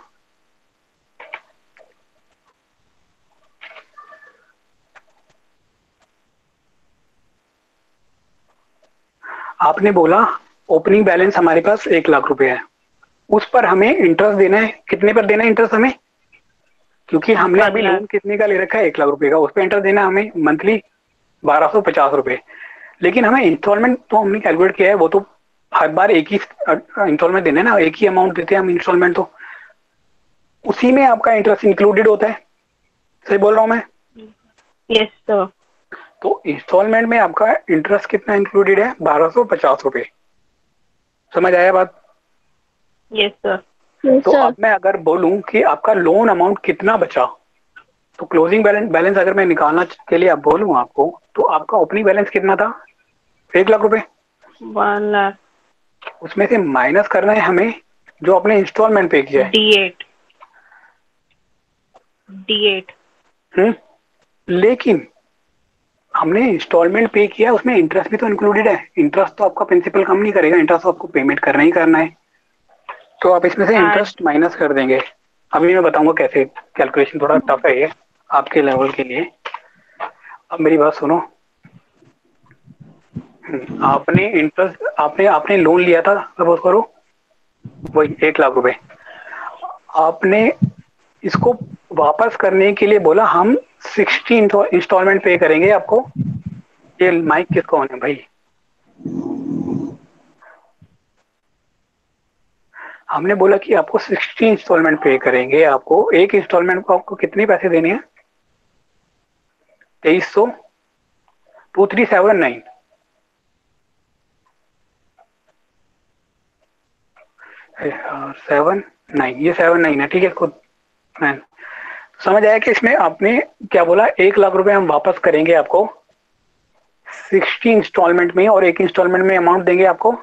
आपने बोला ओपनिंग बैलेंस हमारे पास एक लाख रुपए है, उस पर हमें इंटरेस्ट देना है। कितने पर देना है इंटरेस्ट हमें? क्योंकि हमने अभी लोन कितने का ले रखा है, एक लाख रुपए का, उस पर इंटरेस्ट देना हमें मंथली बारह सौ पचास रुपए। लेकिन हमें इंस्टॉलमेंट तो हमने कैलकुलेट किया है, वो तो हर बार एक ही इंस्टॉलमेंट देना है ना, एक ही अमाउंट देते हैं हम इंस्टॉलमेंट, तो उसी में आपका इंटरेस्ट इंक्लूडेड होता है। सही बोल रहा हूँ मैं? Yes sir. तो इंस्टॉलमेंट में आपका इंटरेस्ट कितना इंक्लूडेड है? बारह सौ पचास रुपए। समझ आया बात? Yes sir. तो अब मैं अगर बोलूं कि आपका लोन अमाउंट कितना बचा, तो क्लोजिंग बैलेंस बैलेंस अगर मैं निकालना के लिए अब बोलूं आपको, तो आपका ओपनिंग बैलेंस कितना था? एक लाख रुपए। वन लाख। उसमें से माइनस करना है हमें जो आपने इंस्टॉलमेंट पे किया है, डी एट डी एट। हम्म लेकिन हमने इंस्टॉलमेंट पे किया, उसमें इंटरेस्ट भी तो इंक्लूडेड है। इंटरेस्ट तो आपका प्रिंसिपल कम नहीं करेगा, इंटरेस्ट तो आपको पेमेंट करना ही करना है। तो आप इसमें से इंटरेस्ट माइनस कर देंगे। अभी मैं बताऊंगा कैसे, कैलकुलेशन थोड़ा टफ है ये आपके लेवल के लिए। अब मेरी बात सुनो। आपने इंटरेस्ट, आपने आपने लोन लिया था, सपोज करो वही एक लाख रुपए, आपने इसको वापस करने के लिए बोला हम सिक्सटी इंस्टॉलमेंट पे करेंगे आपको। ये माइक किसका ऑन है भाई? हमने बोला कि आपको सिक्सटी इंस्टॉलमेंट पे करेंगे। आपको एक इंस्टॉलमेंट को आपको कितने पैसे देने हैं? तेईस सौ, two three seven nine. Seven nine, ये सेवन नाइन है, ठीक है खुद नाइन। समझ आया कि इसमें आपने क्या बोला? एक लाख रुपए हम वापस करेंगे आपको सिक्सटी इंस्टॉलमेंट में, और एक इंस्टॉलमेंट में अमाउंट देंगे आपको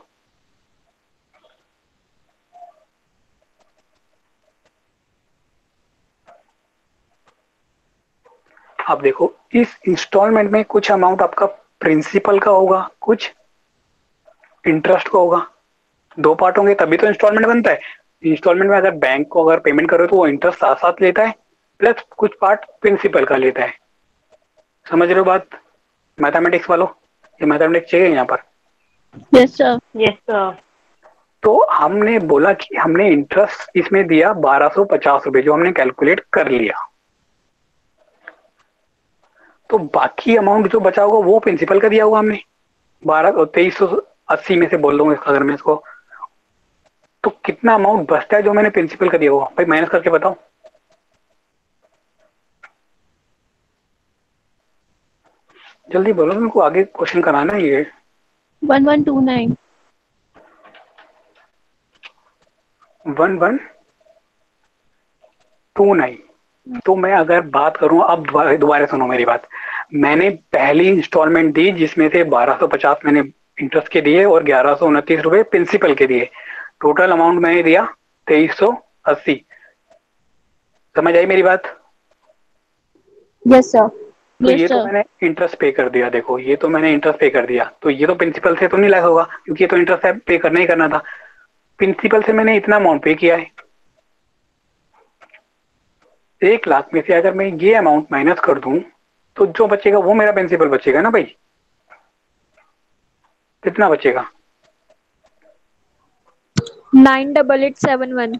आप देखो इस इंस्टॉलमेंट में कुछ अमाउंट आपका प्रिंसिपल का होगा, कुछ इंटरेस्ट का होगा। दो पार्ट होंगे तभी तो इंस्टॉलमेंट बनता है। इंस्टॉलमेंट में अगर बैंक को अगर पेमेंट करो तो वो इंटरेस्ट साथ साथ लेता है, प्लस कुछ पार्ट प्रिंसिपल का लेता है। समझ रहे हो बात मैथमेटिक्स वालों? ये मैथमेटिक्स चाहिए यहाँ पर। Yes sir. Yes sir. तो हमने बोला कि हमने इंटरेस्ट इसमें दिया बारह सौ पचास रुपए, जो हमने कैलकुलेट कर लिया। तो बाकी अमाउंट जो बचा होगा वो प्रिंसिपल का दिया होगा हमने। बारह तेईस सौ अस्सी में से बोल दूंगा इसका, अगर मैं इसको, तो कितना अमाउंट बचता है जो मैंने प्रिंसिपल का दिया हुआ भाई, माइनस करके बताओ। जल्दी बोलो, मेरे को आगे क्वेश्चन कराना है ये। One one two nine. One one two nine. तो मैं अगर बात करूं, अब दोबारा दोबारा सुनो मेरी बात। मैंने पहली इंस्टॉलमेंट दी जिसमें से बारह सौ पचास मैंने इंटरेस्ट के दिए और ग्यारह सौ उनतीस रुपए प्रिंसिपल के दिए। टोटल अमाउंट मैंने दिया तेईस सौ अस्सी। समझ आई मेरी बात? Yes sir. तो ये तो मैंने इंटरेस्ट पे कर दिया। देखो ये तो मैंने इंटरेस्ट पे कर दिया, तो ये तो प्रिंसिपल से तो नहीं लगा होगा क्योंकि ये तो इंटरेस्ट पे करना ही करना था। प्रिंसिपल से मैंने इतना अमाउंट पे किया है, एक लाख में से अगर मैं ये अमाउंट माइनस कर दूं तो जो बचेगा वो मेरा प्रिंसिपल बचेगा ना भाई। कितना बचेगा? Nine double eight seven one.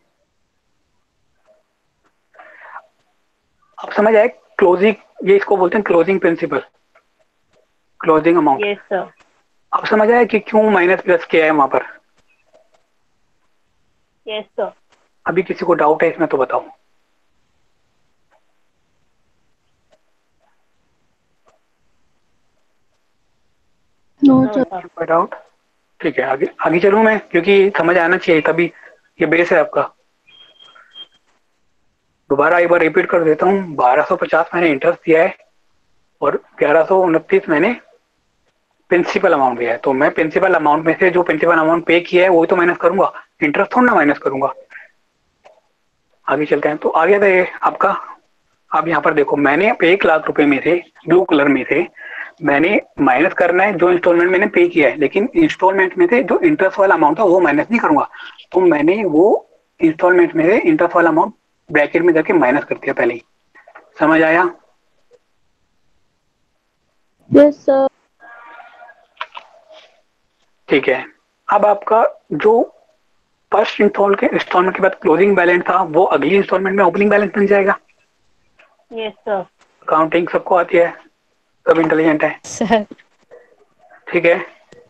अब समझ आए क्लोजिंग, ये इसको बोलते हैं closing principal, closing amount. Yes sir. अब समझ आया कि क्यों माइनस प्लस किया है वहां पर? Yes sir. अभी किसी को डाउट है इसमें तो बताओ। No sir. कोई डाउट? ठीक है, आगे आगे चलूं मैं, क्योंकि समझ आना चाहिए तभी, ये बेस है आपका। दोबारा एक बार रिपीट कर देता हूँ। बारह सौ पचास मैंने इंटरेस्ट दिया है और ग्यारह सौ उनतीस मैंने प्रिंसिपल अमाउंट दिया है। तो मैं प्रिंसिपल अमाउंट में से जो प्रिंसिपल अमाउंट पे किया है वही तो माइनस करूंगा, इंटरेस्ट थोड़ा ना माइनस करूंगा। आगे चलते हैं। तो आ गया था ये आपका। अब यहाँ पर देखो, मैंने एक लाख रुपए में से, ब्लू कलर में से मैंने माइनस करना है जो इंस्टॉलमेंट मैंने पे किया है, लेकिन इंस्टॉलमेंट में से जो इंटरेस्ट वाला अमाउंट था वो माइनस नहीं करूंगा। तो मैंने वो इंस्टॉलमेंट में से इंटरेस्ट वाला अमाउंट ब्रैकेट में जाके माइनस कर दिया पहले ही। समझ आया? Yes sir. ठीक है। अब आपका जो फर्स्ट इंस्टॉल के इंस्टॉलमेंट के बाद क्लोजिंग बैलेंस था वो अगली इंस्टॉलमेंट में ओपनिंग बैलेंस बन जाएगा। Yes sir. अकाउंटिंग सबको आती है, सब इंटेलिजेंट है सर। ठीक है।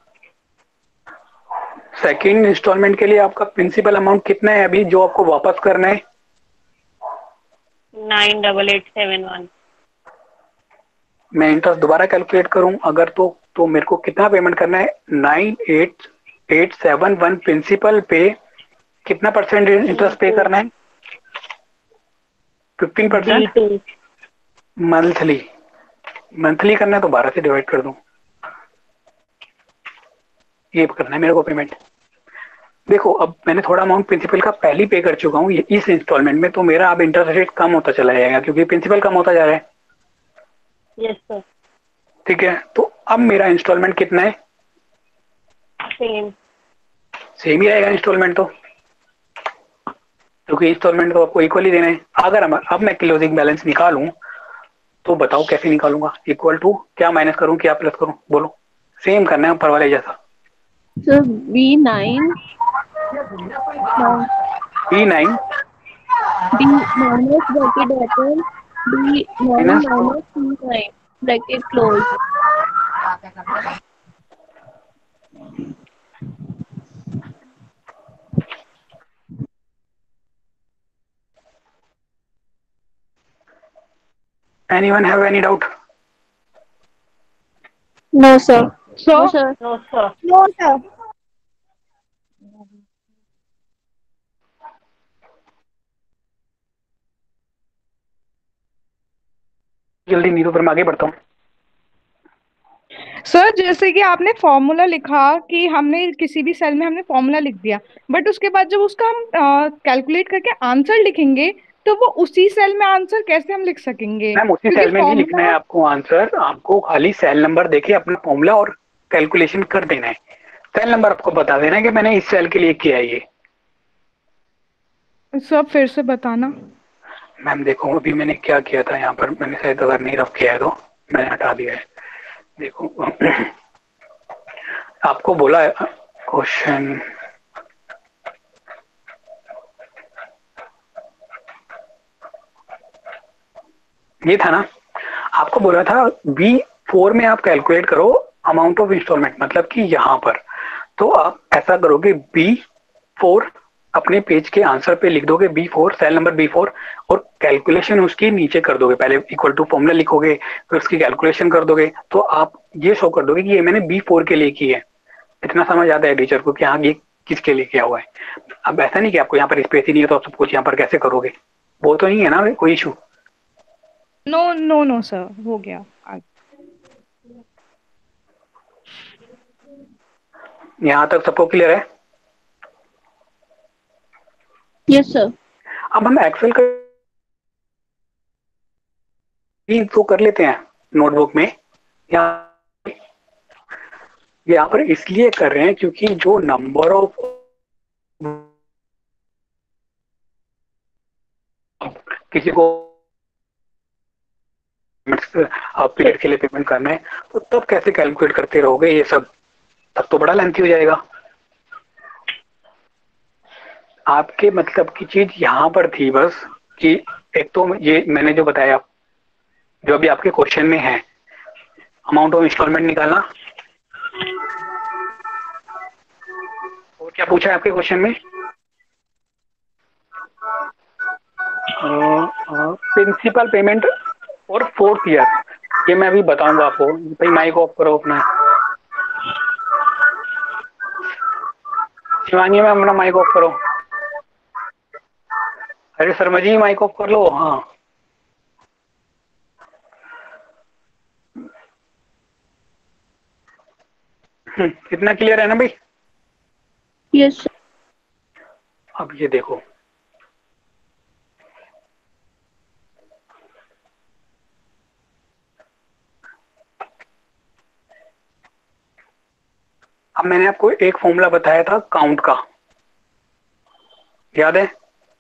सेकंड इंस्टॉलमेंट के लिए आपका प्रिंसिपल अमाउंट कितना है अभी जो आपको वापस करना है? Nine double eight seven one. मैं इंटरेस्ट दोबारा कैलकुलेट करूं अगर तो तो मेरे को कितना पेमेंट करना है? Nine eight eight seven one principal pay कितना परसेंट इंटरेस्ट पे करना है? Fifteen percent monthly. मंथली करना है तो बारह से डिवाइड कर दूं, ये करना है मेरे को पेमेंट। देखो अब मैंने थोड़ा अमाउंट प्रिंसिपल का पहले पे कर चुका हूँ इस इंस्टॉलमेंट में, तो मेरा अब इंटरेस्ट रेट कम होता चला जाएगा क्योंकि प्रिंसिपल कम होता जा रहा है। Yes sir. ठीक है, तो अब मेरा इंस्टॉलमेंट कितना है? सेम। सेम ही रहेगा इंस्टॉलमेंट तो, क्योंकि इंस्टॉलमेंट तो आपको इक्वली देना है। अगर अब मैं क्लोजिंग बैलेंस निकालूं तो बताओ कैसे निकालूंगा? इक्वल टू क्या माइनस करूं क्या प्लस करूं? बोलो। सेम करना है ऊपर वाले जैसा। Sir B nine B nine B minus bracket open B nine minus minus C nine bracket close. Anyone have any doubt? No sir. So, no sir. No sir. no, sir. जल्दी नीरू पर मैं आगे बढ़ता हूँ। सर जैसे कि आपने फॉर्मूला लिखा कि हमने किसी भी सेल में हमने फॉर्मूला लिख दिया, बट उसके बाद जब उसका हम कैलकुलेट करके आंसर लिखेंगे तो वो उसी सेल में आंसर कैसे हम लिख सकेंगे? मैम उसी क्योंकि सेल में नहीं लिखना है फॉर्मूला आपको आंसर, आपको खाली सेल नंबर देके अपना फॉर्मूला और कैलकुलेशन कर देना है। सेल नंबर आपको बता देना है कि मैंने इस सेल के लिए किया है ये। सब फिर से बताना। मैम देखो अभी मैंने क्या किया था यहाँ पर, मैंने शायद अगर नहीं रख किया है तो मैंने हटा दिया है। देखो आपको बोला है क्वेश्चन, ये था ना, आपको बोला था बी फोर में आप कैलकुलेट करो अमाउंट ऑफ इंस्टॉलमेंट मतलब कि यहाँ पर तो आप ऐसा करोगे बी फोर अपने पेज के आंसर पे लिख दोगे B four cell number B four और कैलकुलेशन उसकी नीचे कर दोगे, पहले इक्वल टू फॉर्मूला लिखोगे फिर उसकी कैलकुलेशन कर दोगे तो आप ये शो कर दोगे कि ये मैंने बी फोर के लिए की है। इतना समझ आता है टीचर को कि हाँ ये किसके लिए किया हुआ है। अब ऐसा नहीं कि आपको यहाँ पर स्पेस ही नहीं है तो आप सब कुछ यहाँ पर कैसे करोगे, वो तो नहीं है ना कोई issue. No no no sir, हो गया। यहाँ तक सबको क्लियर है? Yes sir. अब हम एक्सेल कर तो कर लेते हैं नोटबुक में, यहाँ यहाँ पर इसलिए कर रहे हैं क्योंकि जो नंबर ऑफ किसी को प्लेट के लिए पेमेंट करना है तो तब कैसे कैलकुलेट करते रहोगे ये सब, तब तो बड़ा लेंथी हो जाएगा। आपके मतलब की चीज यहाँ पर थी बस कि एक तो ये मैंने जो बताया जो अभी आपके क्वेश्चन में है अमाउंट ऑफ इंस्टॉलमेंट निकालना, और क्या पूछा है आपके क्वेश्चन में प्रिंसिपल पेमेंट और फोर्थ ईयर, ये मैं अभी बताऊंगा आपको। भाई माइक ऑफ करो अपना, शिवानी मैम अपना माइक ऑफ करो। अरे शर्मा जी माइक ऑफ कर लो। हाँ इतना क्लियर है ना भाई? Yes sir. अब ये देखो अब मैंने आपको एक फॉर्मूला बताया था काउंट का, याद है?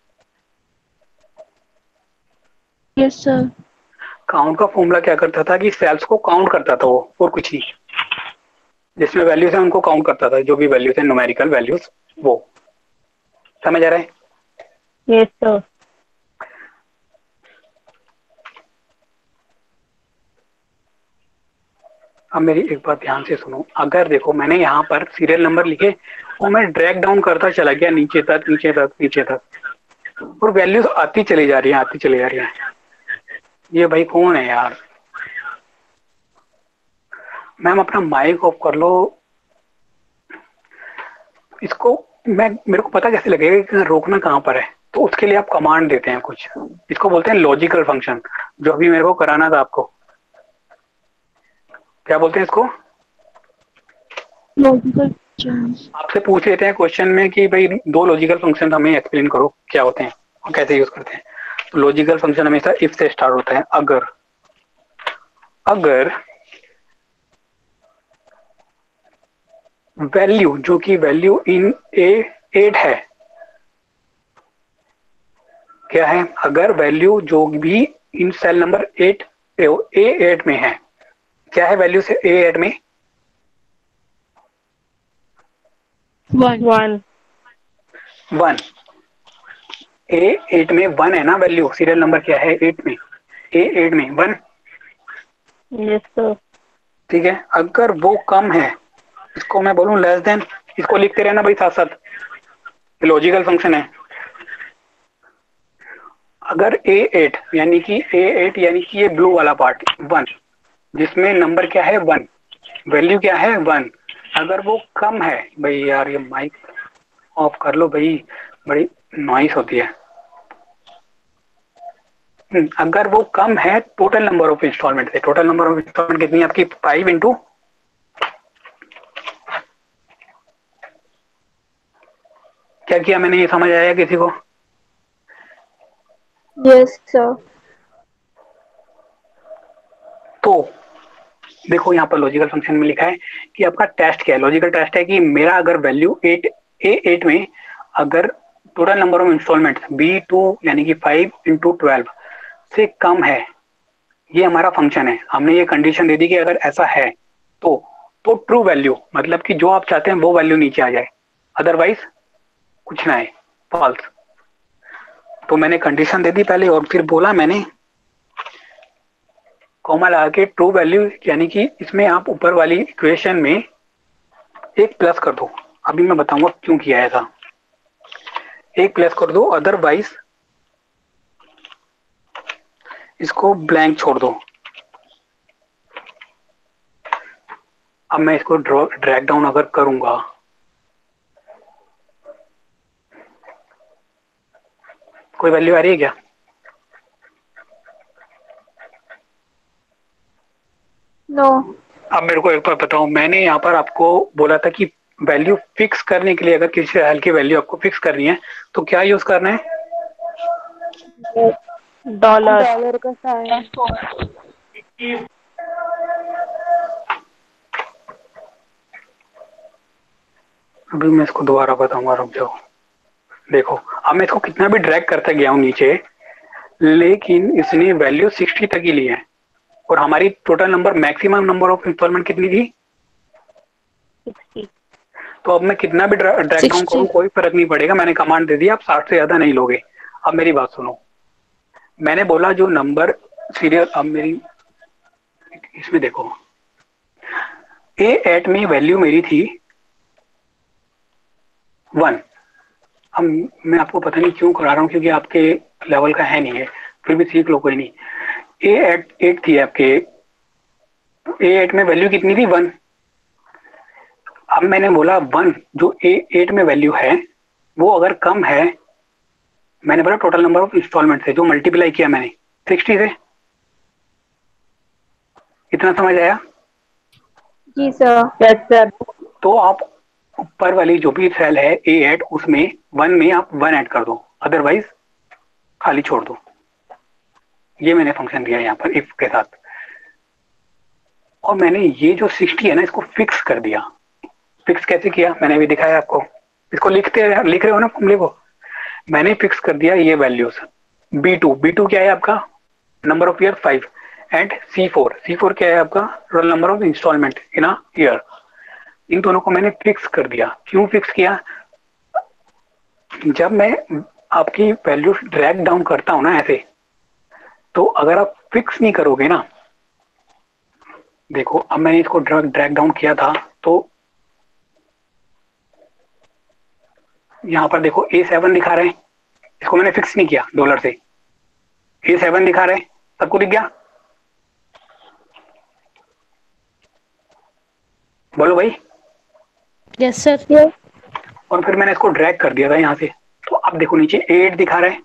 Yes sir. काउंट का फॉर्मूला क्या करता था कि सेल्स को काउंट करता था वो, और कुछ नहीं, जिसमें वैल्यूज है उनको काउंट करता था, जो भी वैल्यूज है न्यूमेरिकल वैल्यूज वो। समझ आ रहा है? Yes sir. अब मेरी एक बात ध्यान से सुनो, अगर देखो मैंने यहाँ पर सीरियल नंबर लिखे और मैं ड्रैग डाउन करता चला गया नीचे तक नीचे तक नीचे तक और वैल्यूज आती चली जा रही है आती चली जा रही है, ये भाई कौन है यार? मैम अपना माइक ऑफ कर लो। इसको मैं मेरे को पता कैसे लगेगा कि रोकना कहाँ पर है, तो उसके लिए आप कमांड देते हैं कुछ, इसको बोलते हैं लॉजिकल फंक्शन, जो अभी मेरे को कराना था आपको। क्या बोलते हैं इसको? लॉजिकल। आपसे पूछ लेते हैं क्वेश्चन में कि भाई दो लॉजिकल फंक्शन हमें एक्सप्लेन करो क्या होते हैं और कैसे यूज करते हैं। तो लॉजिकल फंक्शन हमेशा इफ से स्टार्ट होता है। अगर अगर वैल्यू जो कि वैल्यू इन ए एट है, क्या है? अगर वैल्यू जो भी in cell number at A eight में है, क्या है वैल्यू से ए एट में? One one one. A eight में वन है ना वैल्यू, सीरियल नंबर क्या है? एट में, ए एट में वन। Yes sir. ठीक है, अगर वो कम है, इसको मैं बोलूं लेस देन, इसको लिखते रहना भाई साथ साथ, लॉजिकल फंक्शन है। अगर ए एट यानी कि ए एट यानी कि ये ब्लू वाला पार्ट वन, जिसमें नंबर क्या है? वन, वैल्यू क्या है? वन। अगर वो कम है, भाई यार ये माइक ऑफ कर लो भाई, बड़ी नॉइस होती है। अगर वो कम है टोटल नंबर ऑफ इंस्टॉलमेंट से, टोटल नंबर ऑफ इंस्टॉलमेंट कितनी है आपकी? फाइव इंटू क्या किया मैंने, ये समझ आया किसी को? Yes sir. तो देखो यहाँ पर लॉजिकल फंक्शन में लिखा है कि आपका टेस्ट क्या है। लॉजिकल टेस्ट है कि मेरा अगर वैल्यू एट ए एट में अगर total number of installment B two यानी कि फाइव इंटू ट्वेल्व से कम है, ये हमारा फंक्शन है। हमने ये कंडीशन दे दी कि अगर ऐसा है तो तो ट्रू वैल्यू मतलब कि जो आप चाहते हैं वो वैल्यू नीचे आ जाए, अदरवाइज कुछ ना है, फॉल्स। तो मैंने कंडीशन दे दी पहले और फिर बोला मैंने कॉमा लगा के ट्रू वैल्यू, यानी कि इसमें आप ऊपर वाली इक्वेशन में एक प्लस कर दो। अभी मैं बताऊंगा क्यों किया है ऐसा। एक प्लस कर दो, अदरवाइज इसको ब्लैंक छोड़ दो। अब मैं इसको ड्रॉ ड्रैग डाउन अगर करूंगा, कोई वैल्यू आ रही है क्या? नो। अब मेरे को एक बार बताओ, मैंने यहाँ पर आपको बोला था कि वैल्यू फिक्स करने के लिए अगर किसी सेल की वैल्यू आपको फिक्स करनी है तो क्या यूज करना है? डॉलर। डॉलर का साइन। अभी मैं इसको दोबारा बताऊंगा, रुक जाओ। देखो अब मैं इसको कितना भी ड्रैग करता गया हूँ नीचे, लेकिन इसने वैल्यू सिक्सटी तक ही ली है। और हमारी total number, maximum number of installment कितनी थी? सिक्सटी। तो अब मैं कितना भी ड्रैग डाउन करूँ कोई फर्क नहीं पड़ेगा, मैंने कमांड दे दिया, आप साठ से ज्यादा नहीं लोगे। अब मेरी बात सुनो, मैंने बोला जो नंबर सीरियल, अब मेरी इसमें देखो ए एट में वैल्यू मेरी थी वन। अब मैं आपको पता नहीं क्यों करा रहा हूँ, क्योंकि आपके लेवल का है नहीं है, फिर भी सीख लो, कोई नहीं। ए एट एट थी आपके, ए एट में वैल्यू कितनी थी? वन। अब मैंने बोला वन जो ए एट में वैल्यू है वो अगर कम है, मैंने बोला टोटल नंबर ऑफ इंस्टॉलमेंट से जो मल्टीप्लाई किया मैंने सिक्सटी से। इतना समझ आया? जी सर। Yes sir. तो आप ऊपर वाली जो भी सेल है ए एट, उसमें वन में आप वन ऐड कर दो, अदरवाइज खाली छोड़ दो। ये मैंने फंक्शन दिया यहाँ पर इफ के साथ। और मैंने ये जो सिक्सटी है ना, इसको फिक्स कर दिया। फिक्स कैसे किया मैंने भी दिखाया आपको। इसको लिखते लिख रहे हो ना फॉर्मूले को, मैंने फिक्स कर दिया ये values. B two B two क्या है आपका? Number of year five. And C four C four क्या है आपका? Roll number of installment in a year. इन दोनों को मैंने फिक्स कर दिया। क्यों फिक्स किया? जब मैं आपकी वैल्यू ड्रैग डाउन करता हूं ना ऐसे, तो अगर आप फिक्स नहीं करोगे ना, देखो अब मैंने इसको ड्रैग ड्रैग डाउन किया था, तो यहाँ पर देखो ए सेवन दिखा रहे हैं, इसको मैंने फिक्स नहीं किया डॉलर से। ए सेवन दिखा रहे हैं, सबको दिख गया? बोलो भाई। Yes sir. और फिर मैंने इसको ड्रैग कर दिया था यहाँ से, तो अब देखो नीचे ए एट दिखा रहा है,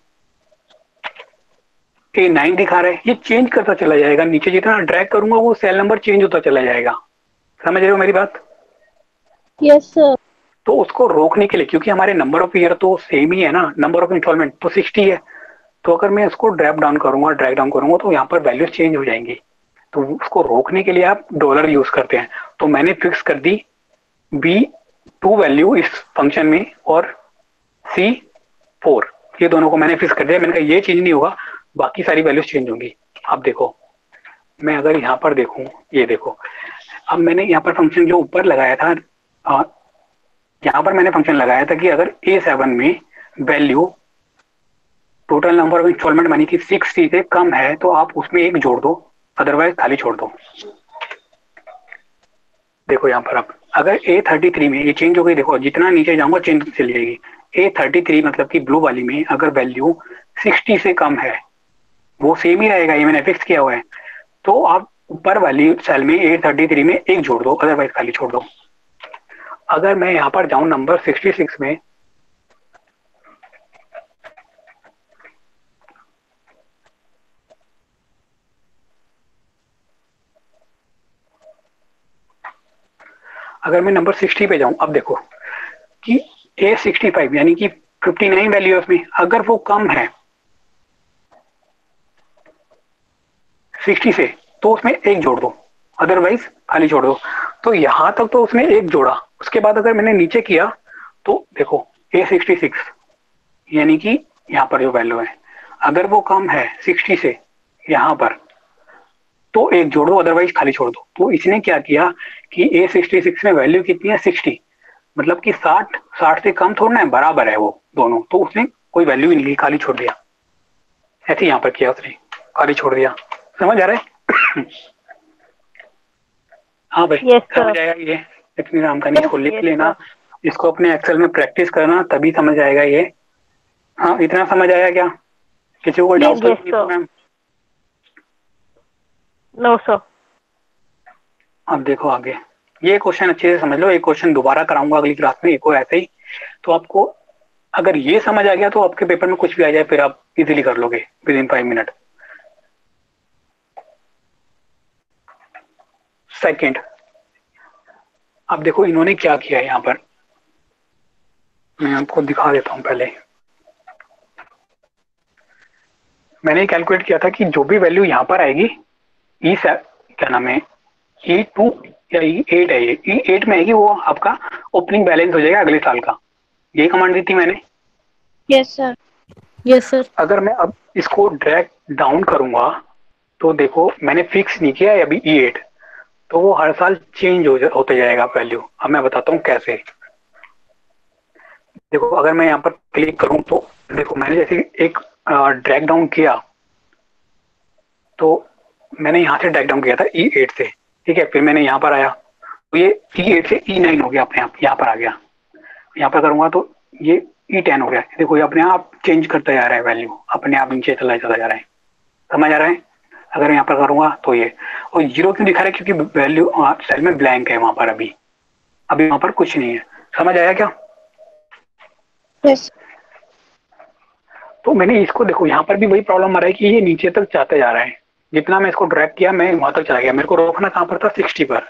ए नाइन दिखा रहा है। ये चेंज करता चला जाएगा, नीचे जितना ड्रैग करूंगा वो सेल नंबर चेंज होता चला जाएगा। समझ रहे हो मेरी बात? Yes sir. तो उसको रोकने के लिए, क्योंकि हमारे नंबर ऑफ ईयर तो सेम ही है ना, नंबर ऑफ इंस्टॉलमेंट तो सिक्सटी है, तो अगर मैं उसको ड्रैग डाउन करूंगा ड्रैग डाउन करूंगा तो यहाँ पर वैल्यूज चेंज हो जाएंगी। तो उसको रोकने के लिए आप डॉलर यूज करते हैं। तो मैंने फिक्स कर दी बी टू वैल्यू इस फंक्शन में और सी फोर, ये दोनों को मैंने फिक्स कर दिया। मैंने कहा ये चेंज नहीं होगा, बाकी सारी वैल्यूज चेंज होंगी। अब देखो मैं अगर यहाँ पर देखूं, ये देखो अब मैंने यहाँ पर फंक्शन जो ऊपर लगाया था, आ, यहाँ पर मैंने फंक्शन लगाया था कि अगर ए सेवन में value total number of installment money की सिक्सटी से कम है तो आप उसमें एक जोड़ दो, अदरवाइज खाली छोड़ दो। देखो यहाँ पर अब अगर ए थर्टी थ्री में ये चेंज हो गई, देखो जितना नीचे जाऊंगा चेंज चली जाएगी। ए थर्टी थ्री मतलब कि ब्लू वाली में अगर वैल्यू सिक्सटी से कम है, वो सेम ही रहेगा, ये मैंने फिक्स किया हुआ है। तो आप ऊपर वाली सेल में ए थर्टी थ्री में एक जोड़ दो, अदरवाइज खाली छोड़ दो। अगर मैं यहाँ पर जाऊं नंबर सिक्सटी सिक्स में, अगर मैं नंबर सिक्सटी पे जाऊं, अब देखो कि ए सिक्सटी फाइव यानी कि फिफ्टी नाइन वैल्यू है उसमें, अगर वो कम है सिक्सटी से तो उसमें एक जोड़ दो, अदरवाइज खाली छोड़ दो। तो यहां तक तो उसने एक जोड़ा, उसके बाद अगर मैंने नीचे किया तो देखो ए सिक्सटी सिक्स यानी कि यहाँ पर जो वैल्यू है अगर वो कम है सिक्सटी से यहाँ पर तो एक जोड़ दो, अदरवाइज खाली छोड़ दो। तो इसने क्या किया कि ए सिक्सटी सिक्स में वैल्यू कितनी है? सिक्सटी, मतलब कि साठ साठ से कम थोड़ा है, बराबर है वो दोनों, तो उसने कोई वैल्यू ही नहीं ली, खाली छोड़ दिया। ऐसे यहाँ पर किया उसने, खाली छोड़ दिया। समझ आ रहा है? हाँ भाई Yes, sir. समझ आया ये, इतनी राम कहानी इसको लिख Yes, लेना, sir. इसको अपने एक्सेल में प्रैक्टिस करना, तभी समझ आएगा ये। हाँ इतना समझ आया क्या? किसी को कोई डाउट Yes, नहीं sir. मैम? No, sir. अब देखो आगे, ये क्वेश्चन अच्छे से समझ लो, एक क्वेश्चन दोबारा कराऊंगा अगली क्लास में, एक और ऐसे ही। तो आपको अगर ये समझ आ गया तो आपके पेपर में कुछ भी आ जाए फिर आप इजीली कर लोगे with in five minute. Second, अब देखो इन्होंने क्या किया है यहाँ पर, मैं आपको दिखा देता हूँ। पहले मैंने कैलकुलेट किया था कि जो भी वैल्यू यहाँ पर आएगी, ई क्या नाम है, ई टू या ई एट है, ये ई एट में आएगी, वो आपका ओपनिंग बैलेंस हो जाएगा अगले साल का। यही कमांड दी थी मैंने। Yes sir. Yes, sir. अगर मैं अब इसको ड्रैग डाउन करूंगा तो देखो मैंने फिक्स नहीं किया है अभी ई एट, तो वो हर साल चेंज हो जा, होते जाएगा वैल्यू। अब मैं बताता हूँ कैसे। देखो अगर मैं यहाँ पर क्लिक करूँ तो देखो मैंने जैसे एक ड्रैग डाउन किया, तो मैंने यहाँ से ड्रैग डाउन किया था ई एट से, ठीक है। फिर मैंने यहाँ पर आया तो ये ई एट से ई नाइन हो गया, अपने आप यहाँ पर आ गया। यहाँ पर करूंगा तो ये ई टेन हो गया। देखो ये अपने आप चेंज करता जा रहा है, वैल्यू अपने आप नीचे चला चला जा रहा है। समझ आ रहा है? अगर यहाँ पर करूंगा तो ये, और जीरो क्यों दिखा रहा है? क्योंकि वैल्यू सेल में ब्लैंक है, वहां पर अभी अभी वहां पर कुछ नहीं है। समझ आया क्या? यस। तो मैंने इसको देखो यहाँ पर भी वही प्रॉब्लम आ रहा है कि ये नीचे तक जाते जा रहा है। जितना मैं इसको ड्रैग किया मैं वहां तक चला गया, मेरे को रोकना कहाँ पर था? सिक्सटी पर।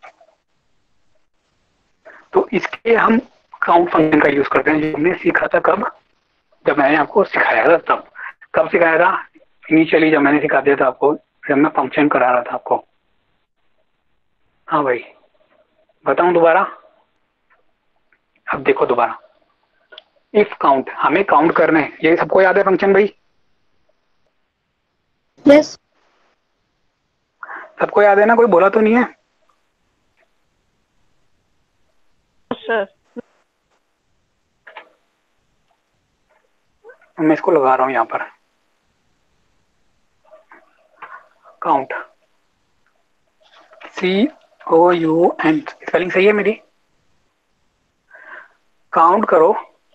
तो इसके हम काउंट फंक्शन का यूज करते हैं, जो हमने सीखा था कब? जब मैंने आपको सिखाया था तब। कब सिखाया था? इनिशियली जब मैंने सिखा दिया था आपको, जब मैं फंक्शन करा रहा था आपको। हाँ भाई बताऊं दोबारा? अब देखो दोबारा, इफ काउंट, हमें काउंट करना है, ये सबको याद है फंक्शन भाई? यस। सबको याद है ना? कोई बोला तो नहीं है? Sir. मैं इसको लगा रहा हूं यहाँ पर, count, C O U N, spelling सही है मेरी? काउंट करो,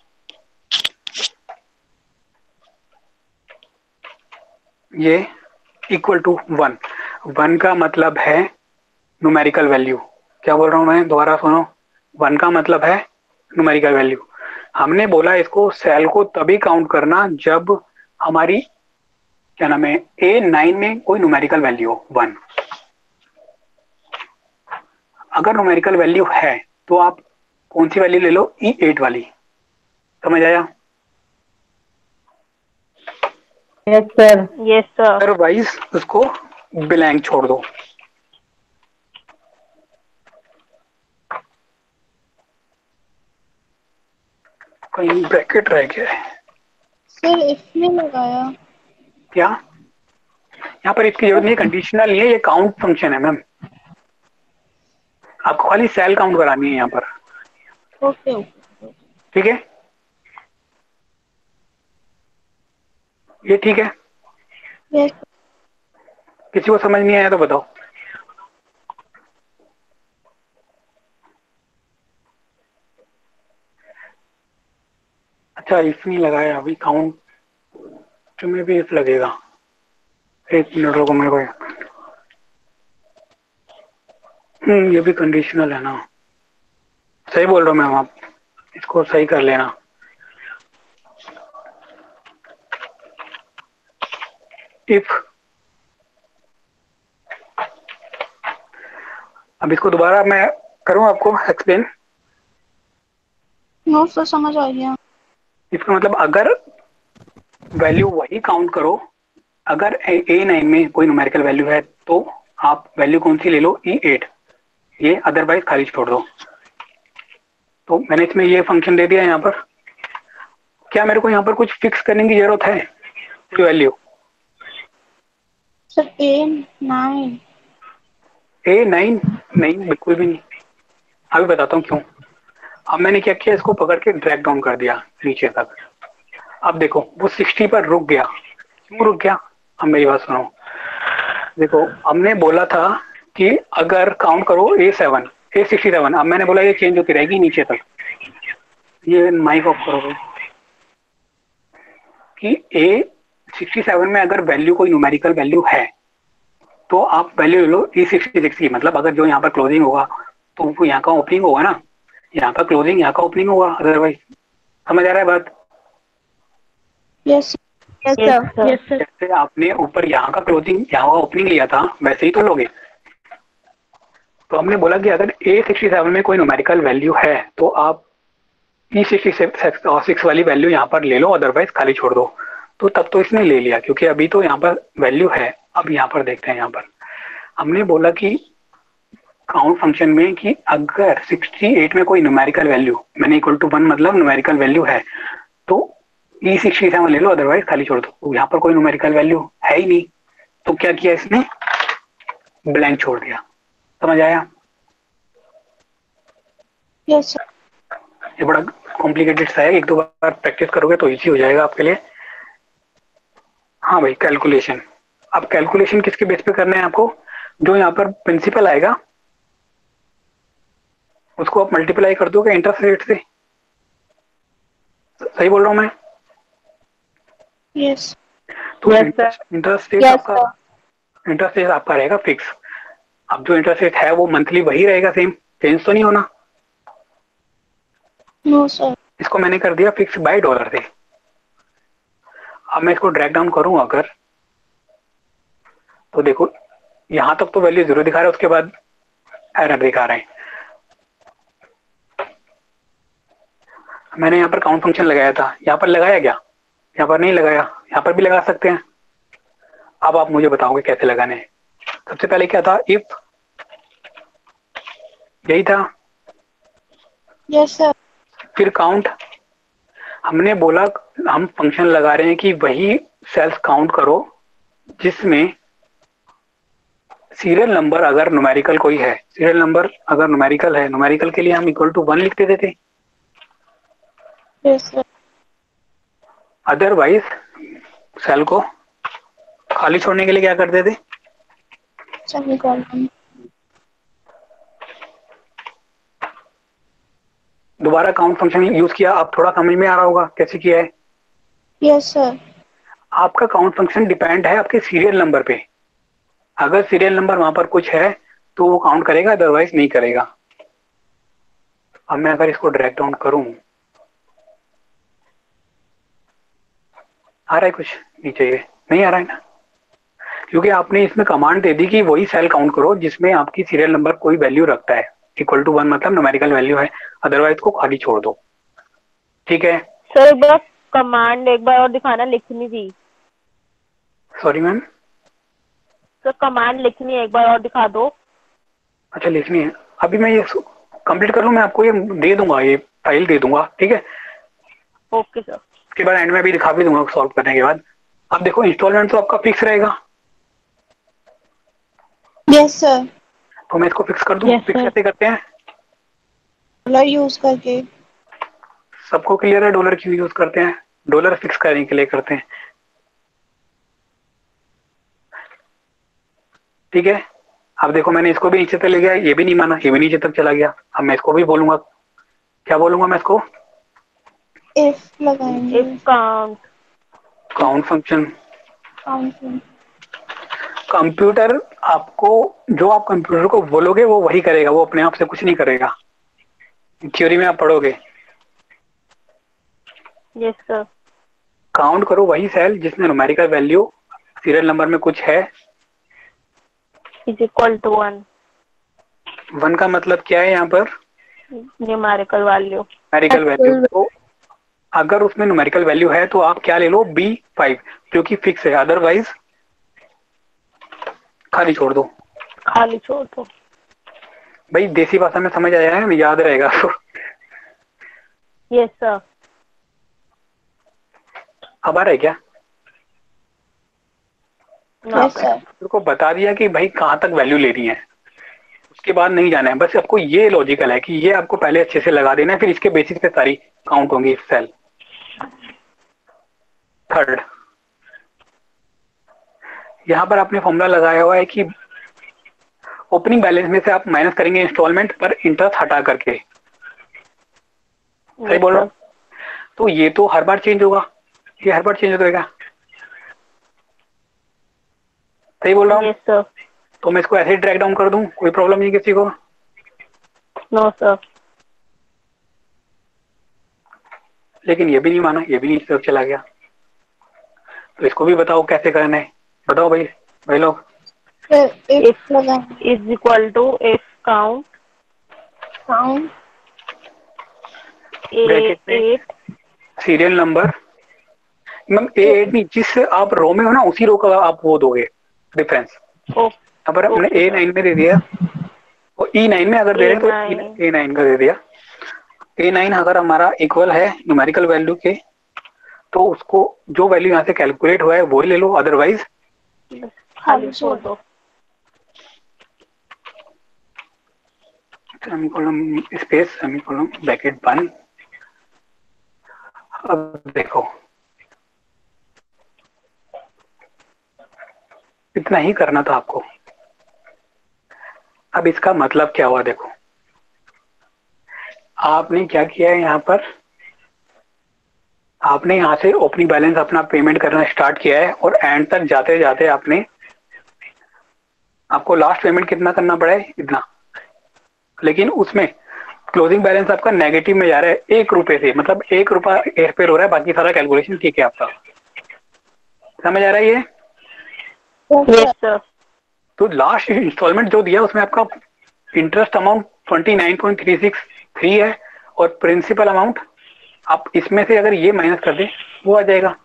ये इक्वल टू वन। वन का मतलब है न्यूमेरिकल वैल्यू। क्या बोल रहा हूं मैं? दोबारा सुनो, वन का मतलब है न्यूमेरिकल वैल्यू। हमने बोला इसको सेल को तभी काउंट करना जब हमारी क्या नाम है, ए नाइन में कोई न्यूमेरिकल वैल्यू हो वन। अगर न्यूमेरिकल वैल्यू है तो आप कौन सी वैल्यू ले लो? ई एट वाली। समझ आया? Yes, sir. Yes, sir. Otherwise उसको ब्लैंक छोड़ दो। कहीं ब्रैकेट रह गया है सर इसमें लगाया। क्या? यहाँ पर इसकी जरूरत नहीं है, कंडीशनल नहीं है, ये काउंट फंक्शन है मैम। आपको खाली सेल काउंट करानी है यहाँ पर, ओके ओके। ठीक है? ये ठीक है? यस। किसी को समझ नहीं आया तो बताओ। अच्छा इफ नहीं लगाया अभी, काउंट में भी इफ लगेगा। एक मिनट रुको मेरे को, हम्म ये भी कंडीशनल है ना? सही बोल रहा हूँ मैम, आप इसको सही कर लेना। इफ, अब इसको दोबारा मैं करूँ आपको एक्सप्लेन? नो सर समझ आ गया। इसका मतलब अगर वैल्यू वही काउंट करो, अगर ए नाइन में कोई न्यूमेरिकल वैल्यू है तो आप वैल्यू कौन सी ले लो? ई एट। ये अदरवाइज खाली छोड़ दो। तो मैंने इसमें ये फंक्शन दे दिया यहाँ पर। क्या मेरे को यहाँ पर कुछ फिक्स करने की जरूरत है value? Sir A nine. A nine नहीं, बिल्कुल भी नहीं। अभी बताता हूँ क्यों। अब मैंने क्या किया, इसको पकड़ के ड्रैग डाउन कर दिया नीचे तक। अब देखो वो सिक्सटी पर रुक गया। क्यों रुक गया? अब मेरी बात सुनो, देखो हमने बोला था कि अगर काउंट करो A seven A sixty seven, अब मैंने बोला ये चेंज होती रहेगी नीचे तक। ये माइक ऑफ करोगे कि ए सिक्सटी सेवन में अगर वैल्यू कोई न्यूमेरिकल वैल्यू है तो आप वैल्यू ले लो ई सिक्सटी सिक्स की, मतलब अगर जो यहाँ पर क्लोजिंग होगा तो वो यहाँ का ओपनिंग होगा ना, यहाँ का क्लोजिंग यहाँ का ओपनिंग होगा, अदरवाइज। समझ आ रहा है बात? Yes yes sir yes sir. जैसे आपने ऊपर यहाँ का क्लोजिंग यहाँ का ओपनिंग लिया था वैसे ही तो लोगे। तो हमने बोला कि अगर ए सिक्सटी सेवन में कोई न्यूमेरिकल वैल्यू है तो आप ई सिक्सटी सिक्स वाली वैल्यू यहाँ पर ले लो, अदरवाइज खाली छोड़ दो। तो तब तो इसने ले लिया क्योंकि अभी तो यहाँ पर वैल्यू है। अब यहाँ पर देखते हैं, यहाँ पर हमने बोला कि काउंट फंक्शन में कि अगर सिक्सटी एट में कोई न्यूमेरिकल वैल्यू, मैंने इक्वल टू वन मतलब न्यूमेरिकल वैल्यू है तो ई सिक्सटी सेवन ले लो, अदरवाइज खाली छोड़ दो। तो यहाँ पर कोई न्यूमेरिकल वैल्यू है ही नहीं, तो क्या किया इसने, ब्लैंक छोड़ दिया। समझ आया? Yes sir. ये बड़ा कॉम्प्लिकेटेड सा है, एक दो बार प्रैक्टिस करोगे तो इजी हो जाएगा आपके लिए। हाँ भाई, कैलकुलेशन। अब कैलकुलेशन किसके बेस पे करना है आपको, जो यहाँ पर प्रिंसिपल आएगा उसको आप मल्टीप्लाई कर दोगे इंटरेस्ट रेट से। सही बोल रहा हूँ मैं? यस तो इंटरेस्ट रेट आपका इंटरेस्ट रेट आपका रहेगा फिक्स। अब जो इंटरेस्ट रेट है वो मंथली वही रहेगा, सेम, चेंज तो नहीं होना। No sir. इसको मैंने कर दिया फिक्स बाय डॉलर से। अब मैं इसको ड्रैग डाउन करूं अगर, तो देखो यहां तक तो वैल्यू जीरो दिखा रहा है, उसके बाद एरर दिखा रहे हैं। मैंने यहाँ पर काउंट फंक्शन लगाया था, यहाँ पर लगाया क्या, यहाँ पर नहीं लगाया, यहाँ पर भी लगा सकते हैं। अब आप मुझे बताओगे कैसे लगाने हैं। सबसे पहले क्या था, इफ, यही था। Yes sir. फिर काउंट, हमने बोला हम फंक्शन लगा रहे हैं कि वही सेल्स काउंट करो जिसमें सीरियल नंबर अगर न्यूमेरिकल कोई है, सीरियल नंबर अगर न्यूमेरिकल है, न्यूमेरिकल के लिए हम इक्वल टू वन लिख देते थे। Yes sir. अदरवाइज सेल को खाली छोड़ने के लिए क्या करते थे, सेमीकोलन। दोबारा काउंट फंक्शन यूज किया। अब थोड़ा समझ में आ रहा होगा कैसे किया है। Yes sir. आपका काउंट फंक्शन डिपेंड है आपके सीरियल नंबर पे। अगर सीरियल नंबर वहां पर कुछ है तो वो काउंट करेगा, अदरवाइज नहीं करेगा। अब मैं अगर इसको ड्रैग डाउन करूं, आ रहा है कुछ नीचे, ये नहीं आ रहा है ना, क्योंकि आपने इसमें कमांड दे दी कि वही सेल काउंट करो जिसमें आपकी सीरियल नंबर कोई वैल्यू रखता है, इक्वल टू वन मतलब न्यूमेरिकल वैल्यू है, अदरवाइज को खाली छोड़ दो। ठीक है सर एक बार कमांड एक बार और दिखाना, लिखनी थी। Sorry ma'am. सर कमांड लिखनी है, एक बार और दिखा दो। अच्छा लिखनी है, अभी मैं ये कंप्लीट कर लूँ, मैं आपको ये दे दूंगा, ये फाइल दे दूंगा, ठीक है। Okay sir. उसके बाद एंड में भी दिखा भी दूंगा सॉल्व करने के बाद। अब देखो इंस्टॉलमेंट तो आपका फिक्स रहेगा। Yes sir. तो मैं इसको फिक्स कर दूं। Yes, fix sir. कैसे करते हैं, डॉलर यूज करके। सबको क्लियर है डॉलर क्यों यूज करते हैं, डॉलर फिक्स करने के लिए करते हैं। ठीक है, अब देखो मैंने इसको भी नीचे तक ले गया, ये भी नहीं माना, ये भी नीचे तक चला गया। अब मैं इसको भी बोलूंगा, क्या बोलूंगा मैं इसको, इफ लगाएंगे। If count count function. Count. Computer आपको, जो आप कंप्यूटर को बोलोगे वो वही करेगा, वो अपने आप से कुछ नहीं करेगा। थ्योरी में आप पढ़ोगे, यस सर। काउंट करो वही सेल जिसमें न्यूमेरिकल वैल्यू सीरियल नंबर में कुछ है, is equal to one. One का मतलब क्या है यहाँ पर, न्यूमेरिकल वैल्यू। Numerical value. तो अगर उसमें न्यूमेरिकल वैल्यू है तो आप क्या ले लो, बी फाइव, जो कि फिक्स है, अदरवाइज खाली छोड़ दो। खाली छोड़ दो। भाई देसी भाषा में समझ आया है, याद रहेगा। Yes sir. अब आ रहा है क्या, यस सर। को बता दिया कि भाई कहाँ तक वैल्यू लेनी है, उसके बाद नहीं जाना है। बस आपको ये लॉजिकल है कि ये आपको पहले अच्छे से लगा देना है, फिर इसके बेसिस पे सारी काउंट होंगी सेल। थर्ड, यहाँ पर आपने फॉर्मूला लगाया हुआ है कि ओपनिंग बैलेंस में से आप माइनस करेंगे इंस्टॉलमेंट पर इंटरेस्ट हटा करके, सही बोल रहा हूँ? तो ये तो हर बार चेंज होगा, ये हर बार चेंज हो जाएगा, सही बोल रहा हूँ? Yes sir. तो मैं इसको ऐसे ही ड्रैग डाउन कर दूं, कोई प्रॉब्लम नहीं किसी को? No sir. लेकिन ये भी नहीं माना, ये भी नहीं तरफ चला गया, तो इसको भी बताओ कैसे करना है, बताओ भाई भाई लोग। इफ लगा is equal to if count count bracket में eight serial number, ma'am A eight नहीं, जिस आप रो में हो ना उसी रो का आप वो दोगे डिफरेंस। यहाँ पर हमने ए नाइन में दे दिया, और ई नाइन में अगर दे रहे हैं तो ए नाइन का दे दिया। ए नाइन अगर हमारा इक्वल है न्यूमेरिकल वैल्यू के, तो उसको जो वैल्यू यहाँ से कैलकुलेट हुआ है वो ले लो, अदरवाइज खाली छोड़ दो। सेमीकोलन स्पेस सेमीकोलन ब्रैकेट बंद। अब देखो इतना ही करना था आपको। अब इसका मतलब क्या हुआ, देखो आपने क्या किया है, यहाँ पर आपने यहाँ से ओपनिंग बैलेंस अपना पेमेंट करना स्टार्ट किया है, और एंड तक जाते जाते आपने आपको लास्ट पेमेंट कितना करना पड़ा है, इतना। लेकिन उसमें क्लोजिंग बैलेंस आपका नेगेटिव में जा रहा है एक रुपए से, मतलब एक रुपया एयरफेयर हो रहा है, बाकी सारा कैलकुलेशन ठीक है आपका। समझ आ रहा है ये? Yes sir. तो लास्ट इंस्टॉलमेंट जो दिया उसमें आपका interest amount twenty nine point three six three है, और प्रिंसिपल अमाउंट आप इसमें से अगर ये माइनस कर दें वो आ जाएगा।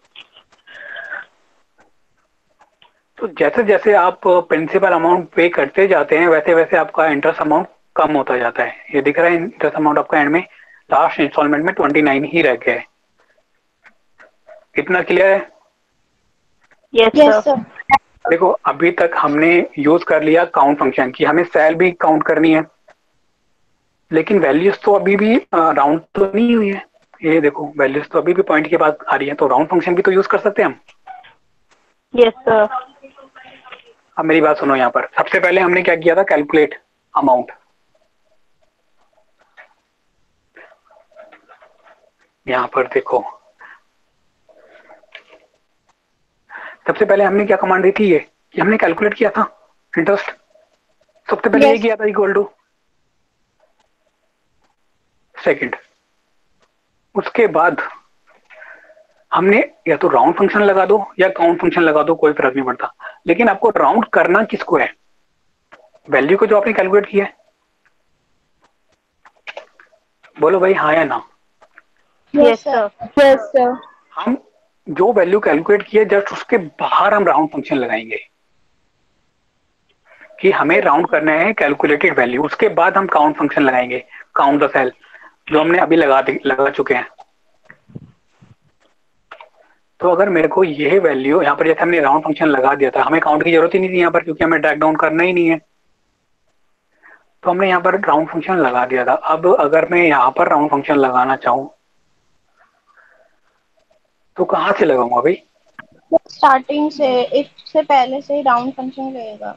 तो जैसे जैसे आप प्रिंसिपल अमाउंट पे करते जाते हैं वैसे वैसे आपका इंटरेस्ट अमाउंट कम होता जाता है। ये दिख रहा है इंटरेस्ट अमाउंट आपका एंड में लास्ट इंस्टॉलमेंट में ट्वेंटी नाइन ही रह गया है। कितना क्लियर है? Yes sir. देखो अभी तक हमने यूज कर लिया काउंट फंक्शन की, हमें सेल भी काउंट करनी है, लेकिन वैल्यूज तो अभी भी राउंड तो नहीं हुई है। ये देखो वैल्यूज तो अभी भी पॉइंट के बाद आ रही है, तो राउंड फंक्शन भी तो यूज कर सकते हैं हम। Yes sir. अब मेरी बात सुनो, यहाँ पर सबसे पहले हमने क्या किया था, कैलकुलेट अमाउंट। यहाँ पर देखो सबसे पहले हमने क्या कमांड दी थी, ये कि हमने कैलकुलेट किया था इंटरेस्ट, सबसे पहले yes. ये किया था इक्वल टू सेकंड। उसके बाद हमने या तो राउंड फंक्शन लगा दो या काउंट फंक्शन लगा दो, कोई फर्क नहीं पड़ता, लेकिन आपको राउंड करना किसको है, वैल्यू को जो आपने कैलकुलेट किया है। बोलो भाई हाँ या ना? Yes sir. Yes sir. हम जो वैल्यू कैलकुलेट किया जस्ट उसके बाहर हम राउंड फंक्शन लगाएंगे कि हमें राउंड करना है कैलकुलेटेड वैल्यू, उसके बाद हम काउंट फंक्शन लगाएंगे, काउंट द सेल, जो हमने अभी लगा लगा चुके हैं। तो अगर मेरे को यह वैल्यू यहाँ पर जैसे हमने राउंड फंक्शन लगा दिया था, हमें काउंट की जरूरत ही नहीं थी यहाँ पर, क्योंकि हमें ड्रैग डाउन करना ही नहीं है, तो हमने यहाँ पर राउंड फंक्शन लगा दिया था। अब अगर मैं यहाँ पर राउंड फंक्शन लगाना चाहूँ तो कहाँ से लगाऊंगा भाई? स्टार्टिंग से, इफ से पहले से ही राउंड फंक्शन लगेगा।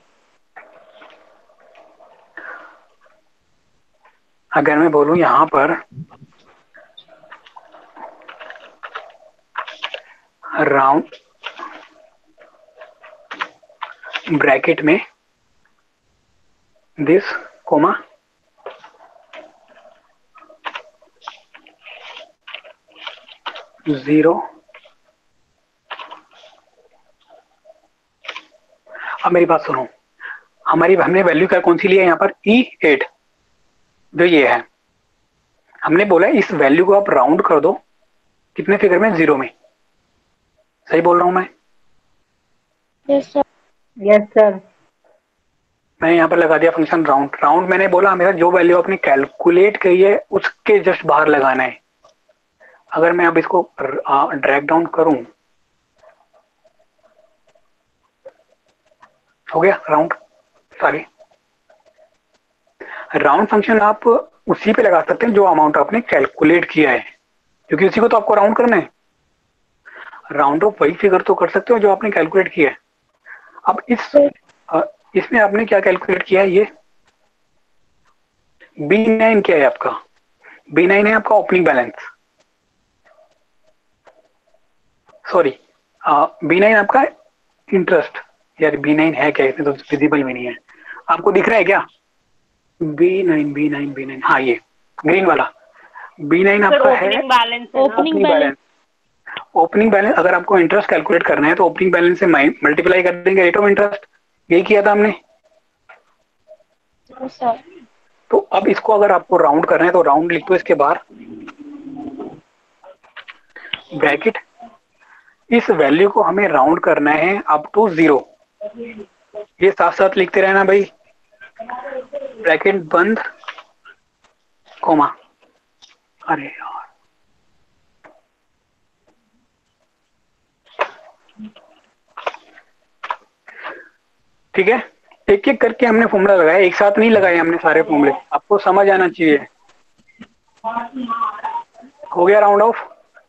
अगर मैं बोलूं यहाँ पर राउंड ब्रैकेट में दिस कोमा जीरो, अब मेरी बात सुनो, हमारी हमने वैल्यू क्या कौन सी ली है यहाँ पर, ई एट जो ये है, हमने बोला इस वैल्यू को आप राउंड कर दो कितने फिगर में, जीरो में। सही बोल रहा हूं मैं? Yes sir. Yes sir. मैंने यहाँ पर लगा दिया फंक्शन राउंड। राउंड मैंने बोला मेरा जो वैल्यू आपने कैलकुलेट की है उसके जस्ट बाहर लगाना है। अगर मैं अब इसको ड्रैग डाउन करूं, हो गया राउंड। सॉरी, राउंड फंक्शन आप उसी पे लगा सकते हैं जो अमाउंट आपने कैलकुलेट किया है, क्योंकि उसी को तो आपको राउंड करना है। राउंड ऑफ वही फिगर तो कर सकते हो जो आपने कैलकुलेट किया है। अब इस अ, इसमें आपने क्या कैलकुलेट किया है? ये बी नाइन क्या है आपका? बी नाइन है आपका opening balance, sorry B nine आपका इंटरेस्ट। यार बी नाइन है क्या? इसमें तो विजिबल भी नहीं है, आपको दिख रहा है क्या? B nine B nine B nine, हाँ ये ग्रीन वाला बी नाइन सर आपका है ओपनिंग बैलेंस है ना? Opening balance. Opening balance. अगर आपको इंटरेस्ट कैलकुलेट करना है तो ओपनिंग बैलेंस से मल्टीप्लाई कर देंगे रेट ऑफ इंटरेस्ट, यही किया था हमने। सर तो अब इसको अगर आपको राउंड करना है तो राउंड लिख दो इसके बाहर ब्रैकेट। इस वैल्यू को हमें राउंड करना है अप टू जीरो, ये साथ साथ लिखते रहना भाई, ब्रैकेट बंद कोमा। अरे यार ठीक है, एक एक करके हमने फॉर्मूला लगाया, एक साथ नहीं लगाए हमने सारे फॉर्मूले, आपको समझ आना चाहिए। हो गया राउंड ऑफ।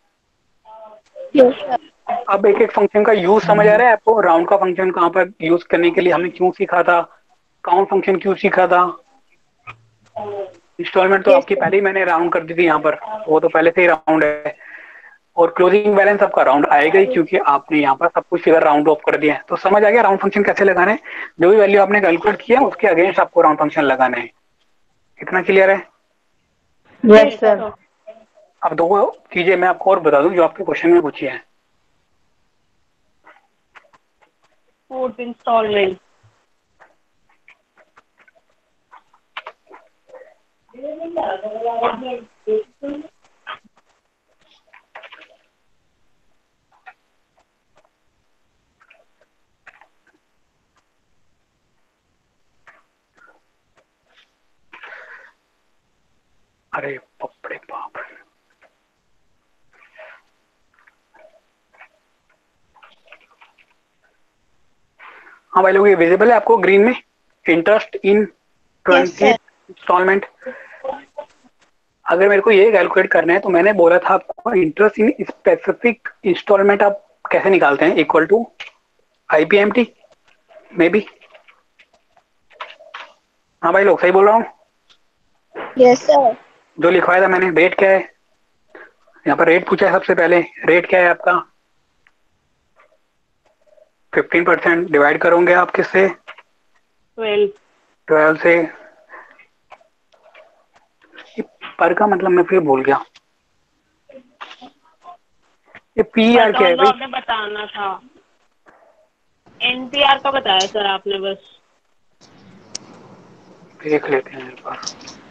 Yes sir. अब एक एक फंक्शन का यूज समझ आ रहा है आपको? राउंड का फंक्शन कहाँ पर यूज करने के लिए हमने क्यों सीखा था, काउंट फंक्शन क्यों सीखा था। इंस्टॉलमेंट तो Yes, आपकी sir. पहले ही मैंने राउंड कर दी थी यहाँ पर, वो तो पहले से ही राउंड है। और क्लोजिंग बैलेंस आपका राउंड आएगा ही क्योंकि आपने यहाँ पर सब कुछ फिगर राउंड ऑफ कर दिया है। तो समझ आ गया राउंड फंक्शन कैसे लगाना है, जो भी वैल्यू आपने कैलकुलेट किया उसके अगेंस्ट आपको राउंड फंक्शन लगाना है। इतना क्लियर है? Yes sir. अब दो चीजें मैं आपको और बता दूं जो आपके क्वेश्चन में पूछी है। Fourth installment. अरे बाप रे बाप, हाँ भाई लोग ये विजिबल है आपको ग्रीन में? Interest in twenty sir. Installment. अगर मेरे को ये कैलकुलेट करना है तो मैंने बोला था आपको इंटरेस्ट इन स्पेसिफिक इंस्टॉलमेंट आप कैसे निकालते हैं, इक्वल टू आईपीएमटी मे बी। हाँ भाई लोग सही बोल रहा हूँ? Yes sir. जो लिखवाया था मैंने, रेट क्या है यहाँ पर? रेट पूछा है सबसे पहले, रेट क्या है आपका? फिफ्टीन परसेंट डिवाइड करोगे आप किससे? ट्वेल्व। ट्वेल्व से। पर का मतलब मैं फिर भूल गया, ये पी आर क्या है भाई? आपने बताना था, एनपीआर का बताया सर आपने बस। देख लेते हैं एक बार।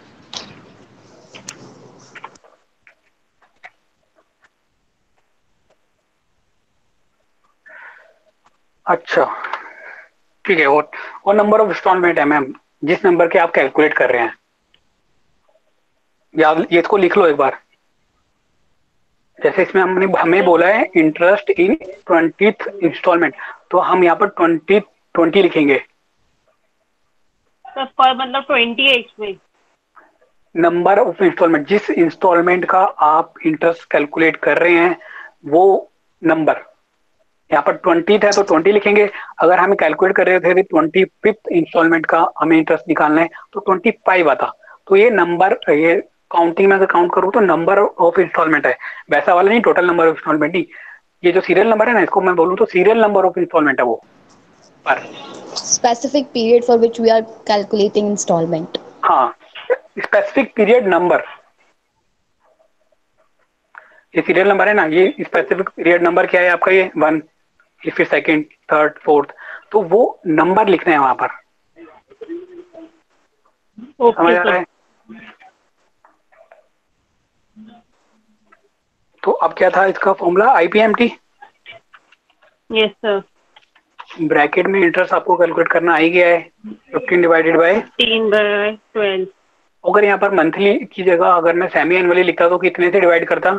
अच्छा ठीक है, और और नंबर ऑफ इंस्टॉलमेंट है मैम, जिस नंबर के आप कैलकुलेट कर रहे हैं, या ये इसको लिख लो एक बार। जैसे इसमें हमने हमें बोला है इंटरेस्ट इन ट्वेंटीथ इंस्टॉलमेंट, तो हम यहाँ पर ट्वेंटी ट्वेंटी लिखेंगे। सर पर मतलब ट्वेंटी है इसमें। नंबर ऑफ इंस्टॉलमेंट, जिस इंस्टॉलमेंट का आप इंटरेस्ट कैलकुलेट कर रहे हैं वो नंबर, यहाँ पर ट्वेंटी है तो ट्वेंटी लिखेंगे। अगर हमें कैलकुलेट कर रहे थे ट्वेंटी फिफ्थ इंस्टॉलमेंट का हमें इंटरेस्ट निकालना है तो ट्वेंटी फाइव आता। तो ये नंबर, ये काउंटिंग में अगर काउंट करूँ तो नंबर ऑफ इंस्टॉलमेंट है, वैसा वाला नहीं टोटल नंबर ऑफ इंस्टॉलमेंट नहीं। ये जो सीरियल नंबर है ना, इसको मैं बोलूँ तो सीरियल नंबर ऑफ इंस्टॉलमेंट है वो पर। Specific period for which we are calculating installment. हाँ, स्पेसिफिक पीरियड नंबर, ये सीरियल नंबर है ना, ये स्पेसिफिक पीरियड नंबर क्या है आपका? ये वन, फिर सेकंड, थर्ड, फोर्थ, तो वो नंबर लिखना है वहां पर। समझ आ रहा है? तो अब क्या था इसका formula? IPMT. Yes sir. Bracket में इंटरेस्ट आपको कैलकुलेट करना आ ही गया है, fifteen divided by fifteen by twelve. अगर यहाँ पर मंथली की जगह अगर मैं सेमी एनुअली लिखता तो कितने से डिवाइड करता?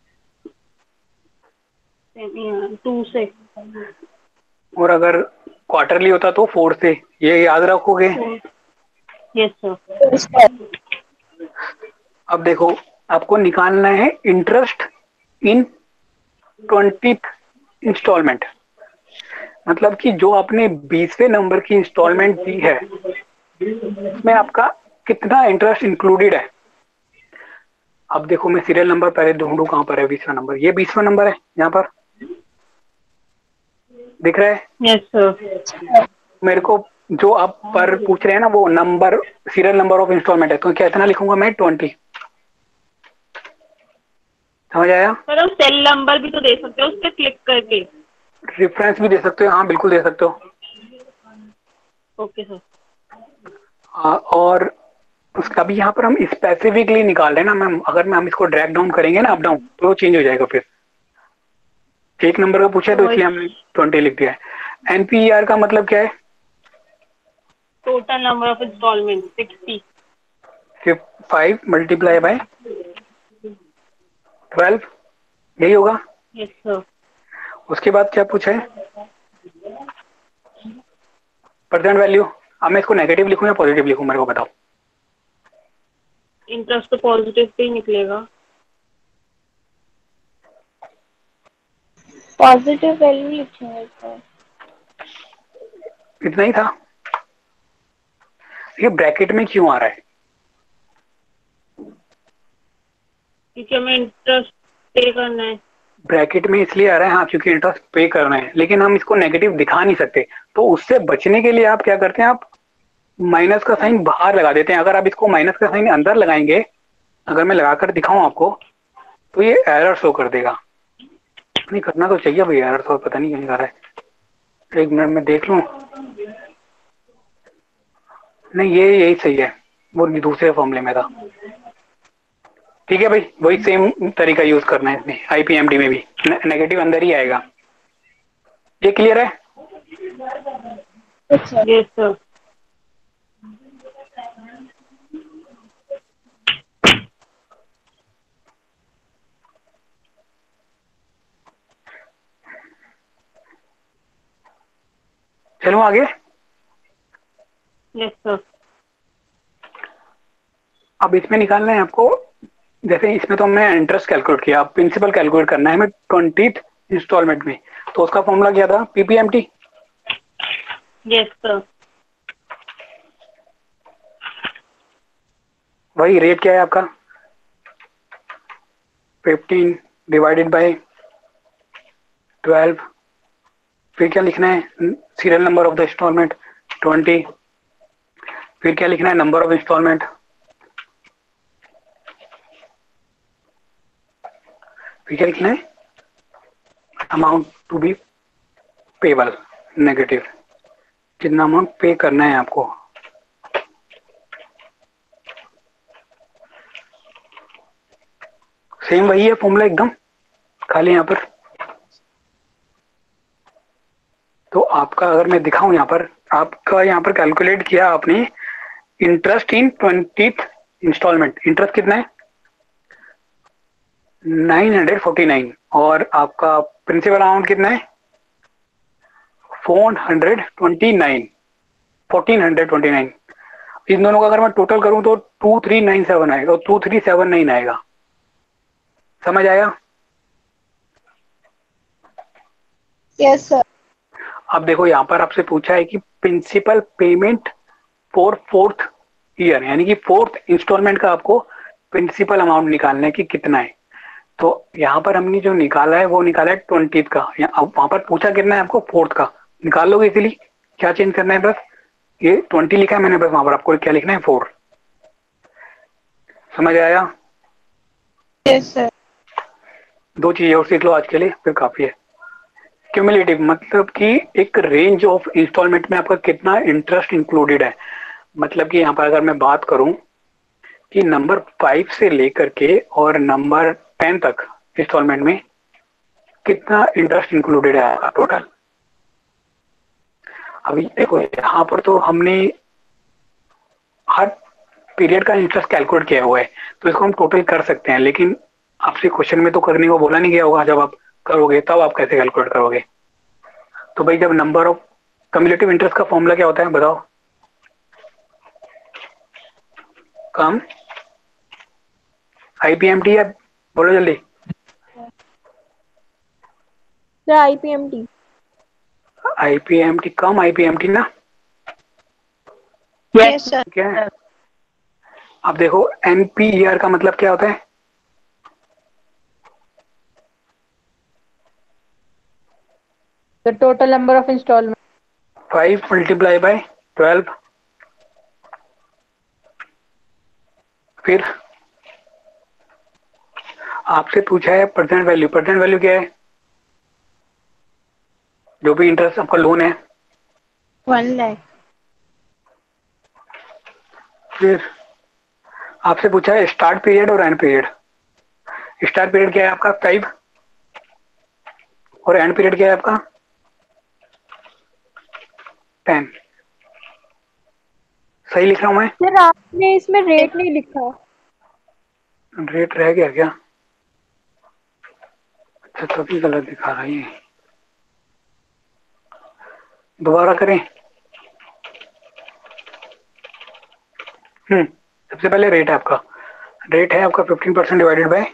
टू से। और अगर क्वार्टरली होता तो फोर से, ये याद रखोगे? Yes sir. अब देखो आपको निकालना है इंटरेस्ट इन ट्वेंटी इंस्टॉलमेंट। मतलब कि जो आपने बीसवें नंबर की इंस्टॉलमेंट दी है उसमें आपका कितना इंटरेस्ट इंक्लूडेड है। अब देखो मैं सीरियल नंबर पहले ढूंढूं कहाँ पर है बीसवा नंबर। ये बीसवा नंबर है, यहाँ पर दिख रहा है यस सर। मेरे को। जो आप पर पूछ रहे हैं ना वो number serial number of installment है, तो क्या इतना लिखूंगा मैं ट्वेंटी। समझ आया। सर हम सेल नंबर भी तो दे सकते हो उस पर क्लिक करके। रेफरेंस भी दे सकते हो, हाँ बिल्कुल दे सकते हो। Okay sir. हाँ, और उसका भी यहाँ पर हम स्पेसिफिकली निकाल रहे हैं ना मैम। अगर मैं हम इसको ड्रैग डाउन करेंगे ना अप डाउन तो वो चेंज हो जाएगा। फिर एक नंबर का पूछा है तो इसलिए हमने ट्वेंटी लिख दिया है। एनपीआर का मतलब क्या है? Total number of installment sixty. Five multiply by twelve, यही होगा। Yes sir. उसके बाद क्या पूछा है? Percent value. अब मैं इसको नेगेटिव लिखूं या पॉजिटिव लिखूं, मेरे को बताओ। इंटरेस्ट तो पॉजिटिव पे ही निकलेगा। पॉजिटिव वैल्यू लिखेंगे सर। इतना ही था। ये ब्रैकेट में क्यों आ रहा है? क्योंकि हमें इंटरेस्ट पे करना है। ब्रैकेट में इसलिए आ रहा है हाँ क्योंकि इंटरेस्ट पे करना है, लेकिन हम इसको नेगेटिव दिखा नहीं सकते। तो उससे बचने के लिए आप क्या करते हैं, आप माइनस का साइन बाहर लगा देते हैं। अगर आप इसको माइनस का साइन अंदर लगाएंगे, अगर मैं लगाकर दिखाऊं आपको, तो ये एरर शो कर देगा। नहीं करना तो चाहिए भाई, एरर शो पता नहीं क्यों नहीं कर रहा है। एक मिनट में देख लूं। नहीं ये यही सही है, वो दूसरे फॉर्मूले में था। ठीक है भाई, वही सेम तरीका यूज करना है इसमें। आईपीएमडी में भी नेगेटिव अंदर ही आएगा। ये क्लियर है? Yes sir. चलो आगे। Yes sir. अब इसमें निकालना है आपको, जैसे इसमें तो हमने इंटरेस्ट कैलकुलेट किया, अब प्रिंसिपल कैलकुलेट करना है हमें ट्वेंटीथ इंस्टॉलमेंट में। तो उसका फॉर्मूला क्या था? पीपीएमटी। Yes sir. वही रेट क्या है आपका? Fifteen divided by twelve. फिर क्या लिखना है? Serial number of the installment twenty. फिर क्या लिखना है? Number of installment. फिर क्या लिखना है? Amount to be payable negative. कितना अमाउंट पे करना है आपको। सेम वही है फॉर्मूला एकदम, खाली यहाँ पर। तो आपका अगर मैं दिखाऊं यहाँ पर, आपका यहाँ पर कैलकुलेट किया आपने interest in twentieth installment. Interest कितना है? Nine hundred forty nine. और आपका प्रिंसिपल अमाउंट कितना है? Four hundred twenty nine, fourteen hundred twenty nine. इन दोनों का अगर मैं टोटल करूं तो टू थ्री नाइन सेवन आएगा, टू थ्री सेवन नाइन आएगा। समझ आया? Yes sir. अब देखो यहाँ पर आपसे पूछा है कि principal payment for fourth year, यानी कि फोर्थ इंस्टॉलमेंट का आपको प्रिंसिपल अमाउंट निकालना है कि कितना है। तो यहाँ पर हमने जो निकाला है वो निकाला है ट्वेंटीथ का। अब वहां पर पूछा कितना है आपको? फोर्थ का। निकाल लोगे इसीलिए। क्या चेंज करना है? बस ये ट्वेंटी लिखा है मैंने, बस वहां पर आपको क्या लिखना है? फोर। समझ आया? Yes sir. दो चीजें और सीख लो आज के लिए, फिर काफी है। क्यूमुलेटिव मतलब कि एक रेंज ऑफ इंस्टॉलमेंट में आपका कितना इंटरेस्ट इंक्लूडेड है। मतलब कि यहाँ पर अगर मैं बात करूं कि नंबर फाइव से लेकर के और नंबर टेन तक इंस्टॉलमेंट में कितना इंटरेस्ट इंक्लूडेड है आपका टोटल। अभी देखो यहाँ पर तो हमने हर पीरियड का इंटरेस्ट कैलकुलेट किया हुआ है, तो इसको हम टोटल कर सकते हैं। लेकिन आपसे क्वेश्चन में तो करने को बोला नहीं गया होगा, जब आप करोगे तब आप कैसे कैलकुलेट करोगे। तो भाई जब नंबर ऑफ कम्युलेटिव इंटरेस्ट का फॉर्मूला क्या होता है बताओ। कम आईपीएमटी है, बोलो जल्दी। Sir IPMT. IPMT cum IPMT ना, यस सर। ठीक है। अब देखो एनपीईआर का मतलब क्या होता है? The total number of installment. Five multiply by twelve, फिर आपसे पूछा है परसेंट वैल्यू। परसेंट वैल्यू क्या है? जो भी इंटरेस्ट आपका लोन है। वन लैख। फिर आपसे पूछा है स्टार्ट पीरियड और एंड पीरियड। स्टार्ट पीरियड क्या है आपका? फाइव, और एंड पीरियड क्या है आपका? टेन। सही लिख रहा हूं मैं? सर आपने इसमें रेट नहीं लिखा। रेट रह गया क्या? अच्छा तभी गलत दिखा रहा है। दोबारा करें? हम्म सबसे पहले रेट है आपका, रेट है आपका fifteen percent divided by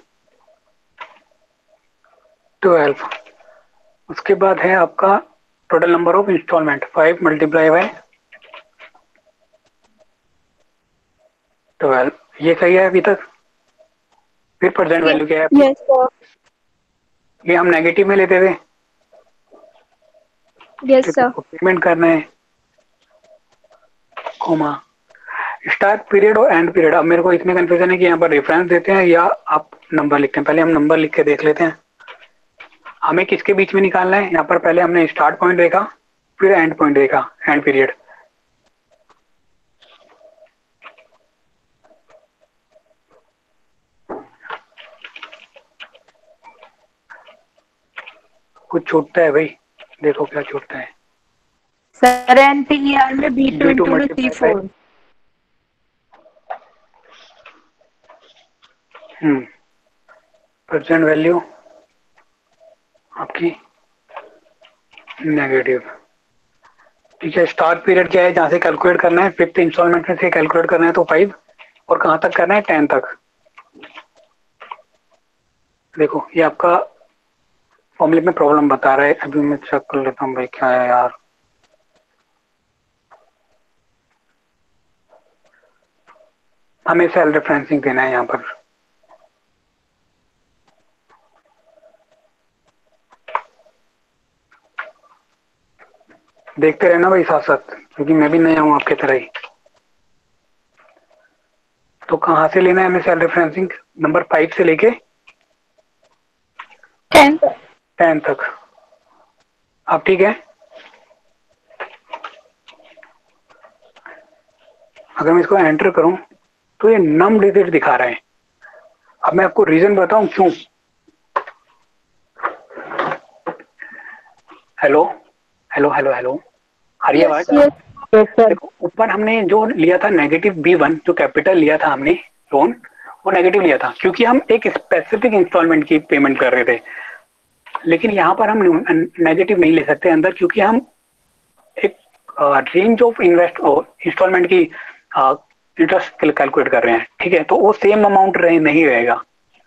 twelve. उसके बाद है आपका total number of installment, five multiply by twelve. ये सही है अभी तक? फिर परसेंट वैल्यू क्या है आपकी? Yes sir. ये हम नेगेटिव में लेते थे, यस सर। पेमेंट करना है, कोमा स्टार्ट पीरियड और एंड पीरियड। अब मेरे को इसमें कंफ्यूजन है कि यहाँ पर रेफरेंस देते हैं या आप नंबर लिखते हैं। पहले हम नंबर लिख के देख लेते हैं। हमें किसके बीच में निकालना है? यहाँ पर पहले हमने स्टार्ट पॉइंट देखा, फिर एंड पॉइंट देखा, एंड पीरियड। कुछ छूटता है भाई, देखो क्या छूटता है। सर एनपीईआर में बी टू इंटू में C four. Hmm percent value आपकी नेगेटिव, ठीक है। स्टार्ट पीरियड क्या है? जहां से कैलकुलेट करना है, फिफ्थ इंस्टॉलमेंट में से कैलकुलेट करना है तो फाइव, और कहां तक करना है? टेन तक। देखो ये आपका फॉर्मूले में प्रॉब्लम बता रहा है। अभी मैं चेक कर लेता हूँ भाई क्या है यार। हमें सेल रेफरेंसिंग देना है यहाँ पर। देखते रहना भाई साथ साथ, क्योंकि मैं भी नया हूँ आपके तरह ही। तो कहाँ से लेना है हमें सेल रेफरेंसिंग? नंबर फाइव से लेके टेन। टेन तक। अब ठीक है, अगर मैं इसको एंटर करूं तो ये नम डिजिट दिखा रहा है। अब मैं आपको रीजन बताऊं क्यों। हेलो हेलो हेलो हेलो, आ रही है आवाज? देखो ऊपर हमने जो लिया था नेगेटिव बी वन, जो कैपिटल लिया था हमने लोन, वो नेगेटिव लिया था क्योंकि हम एक स्पेसिफिक इंस्टॉलमेंट की पेमेंट कर रहे थे। लेकिन यहाँ पर हम नेगेटिव नहीं ले सकते अंदर, क्योंकि हम एक रेंज ऑफ इन्वेस्ट इंस्टॉलमेंट की इंटरेस्ट कैलकुलेट कर रहे हैं, ठीक है। तो वो सेम अमाउंट रहे नहीं रहेगा।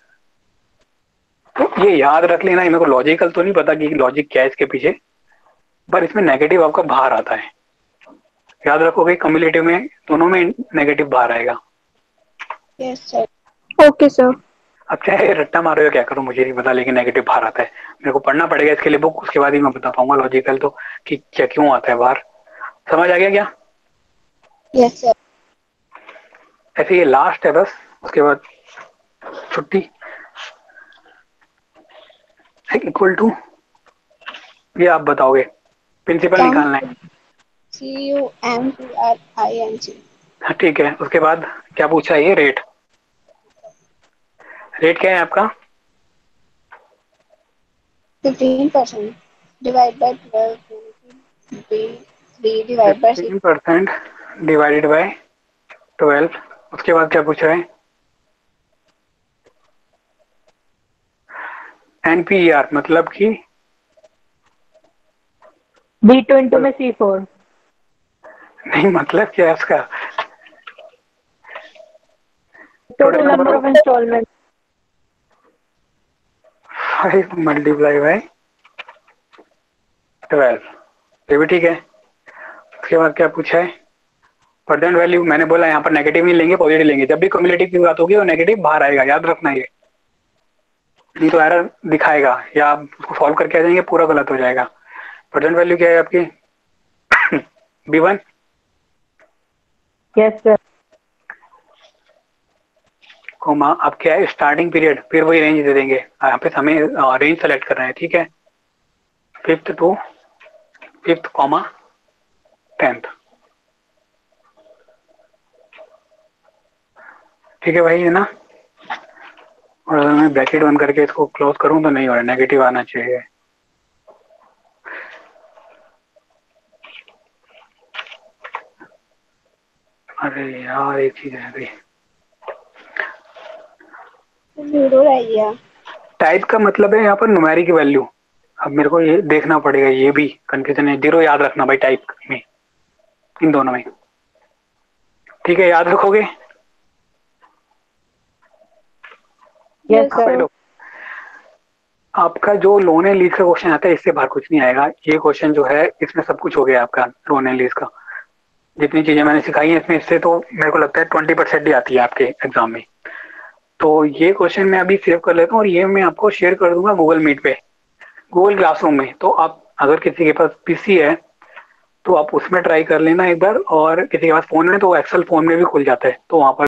तो ये याद रख लेना। मेरे को लॉजिकल तो नहीं पता कि लॉजिक क्या है इसके पीछे, पर इसमें नेगेटिव आपका बाहर आता है। याद रखोगे कम्युलेटिव में दोनों में नेगेटिव बाहर आएगा। Yes sir. Okay sir. अब चाहे रट्टा मारो या क्या करो मुझे नहीं पता, लेकिन नेगेटिव बाहर आता है। मेरे को पढ़ना पड़ेगा इसके लिए बुक, उसके बाद ही मैं बता पाऊंगा लॉजिकल तो कि क्या क्यों आता है बाहर। समझ आ गया क्या? Yes sir. ऐसे ये लास्ट है बस, उसके बाद छुट्टी। इक्वल टू ये आप बताओगे, प्रिंसिपल निकालना है। C U M P R I N C. हाँ ठीक है। उसके बाद क्या पूछा है? ये रेट। रेट क्या है आपका? Fifteen percent divide by twelve, three divide by fifteen percent divided by twelve. उसके बाद क्या पूछ रहे हैं? एनपीईआर मतलब कि बी टू इंटू में सी फोर। नहीं, मतलब क्या है उसका? Total number of installment. Five multiply by twelve. ये भी ठीक है। उसके बाद क्या पूछा है, परसेंट वैल्यू, मैंने बोला यहाँ पर नेगेटिव नहीं लेंगे, पॉजिटिव लेंगे। जब भी क्यूमुलेटिव की बात होगी वो नेगेटिव बाहर आएगा, याद रखना ये, नहीं तो एरर दिखाएगा या आप उसको सॉल्व करके आ जाएंगे, पूरा गलत हो जाएगा। परसेंट वैल्यू क्या है आपकी, B one. Yes sir. Comma अब क्या है, स्टार्टिंग पीरियड, फिर वही रेंज दे देंगे। यहाँ पे हमें रेंज सेलेक्ट करना है, ठीक है। Fifth two fifth comma tenth, ठीक है भाई, है ना। और अगर मैं ब्रैकेट बंद करके इसको क्लोज करूं तो नहीं हो रहा, नेगेटिव आना चाहिए। अरे यार एक चीज रह गई, जीरो रह गया। टाइप का मतलब है यहाँ पर न्यूमेरिक वैल्यू। अब मेरे को ये देखना पड़ेगा, ये भी कंफ्यूजन है। जीरो याद रखना भाई टाइप में, इन दोनों में, ठीक है, याद रखोगे। Yes sir. आपका जो लोन एंड लीज का क्वेश्चन आता है इससे बाहर कुछ नहीं आएगा। ये क्वेश्चन जो है इसमें सब कुछ हो गया आपका, लोन एंड लीज का जितनी चीजें मैंने सिखाई हैं इसमें, इससे तो मेरे को लगता है ट्वेंटी परसेंट ही आती है आपके एग्जाम में। तो ये क्वेश्चन मैं अभी सेव कर लेता हूँ और ये मैं आपको शेयर कर दूंगा गूगल मीट पे, गूगल क्लासरूम में। तो आप अगर किसी के पास पीसी है तो आप उसमें ट्राई कर लेना एक बार, और किसी के पास फोन है तो एक्सेल फोन में भी खुल जाता है, तो वहां पर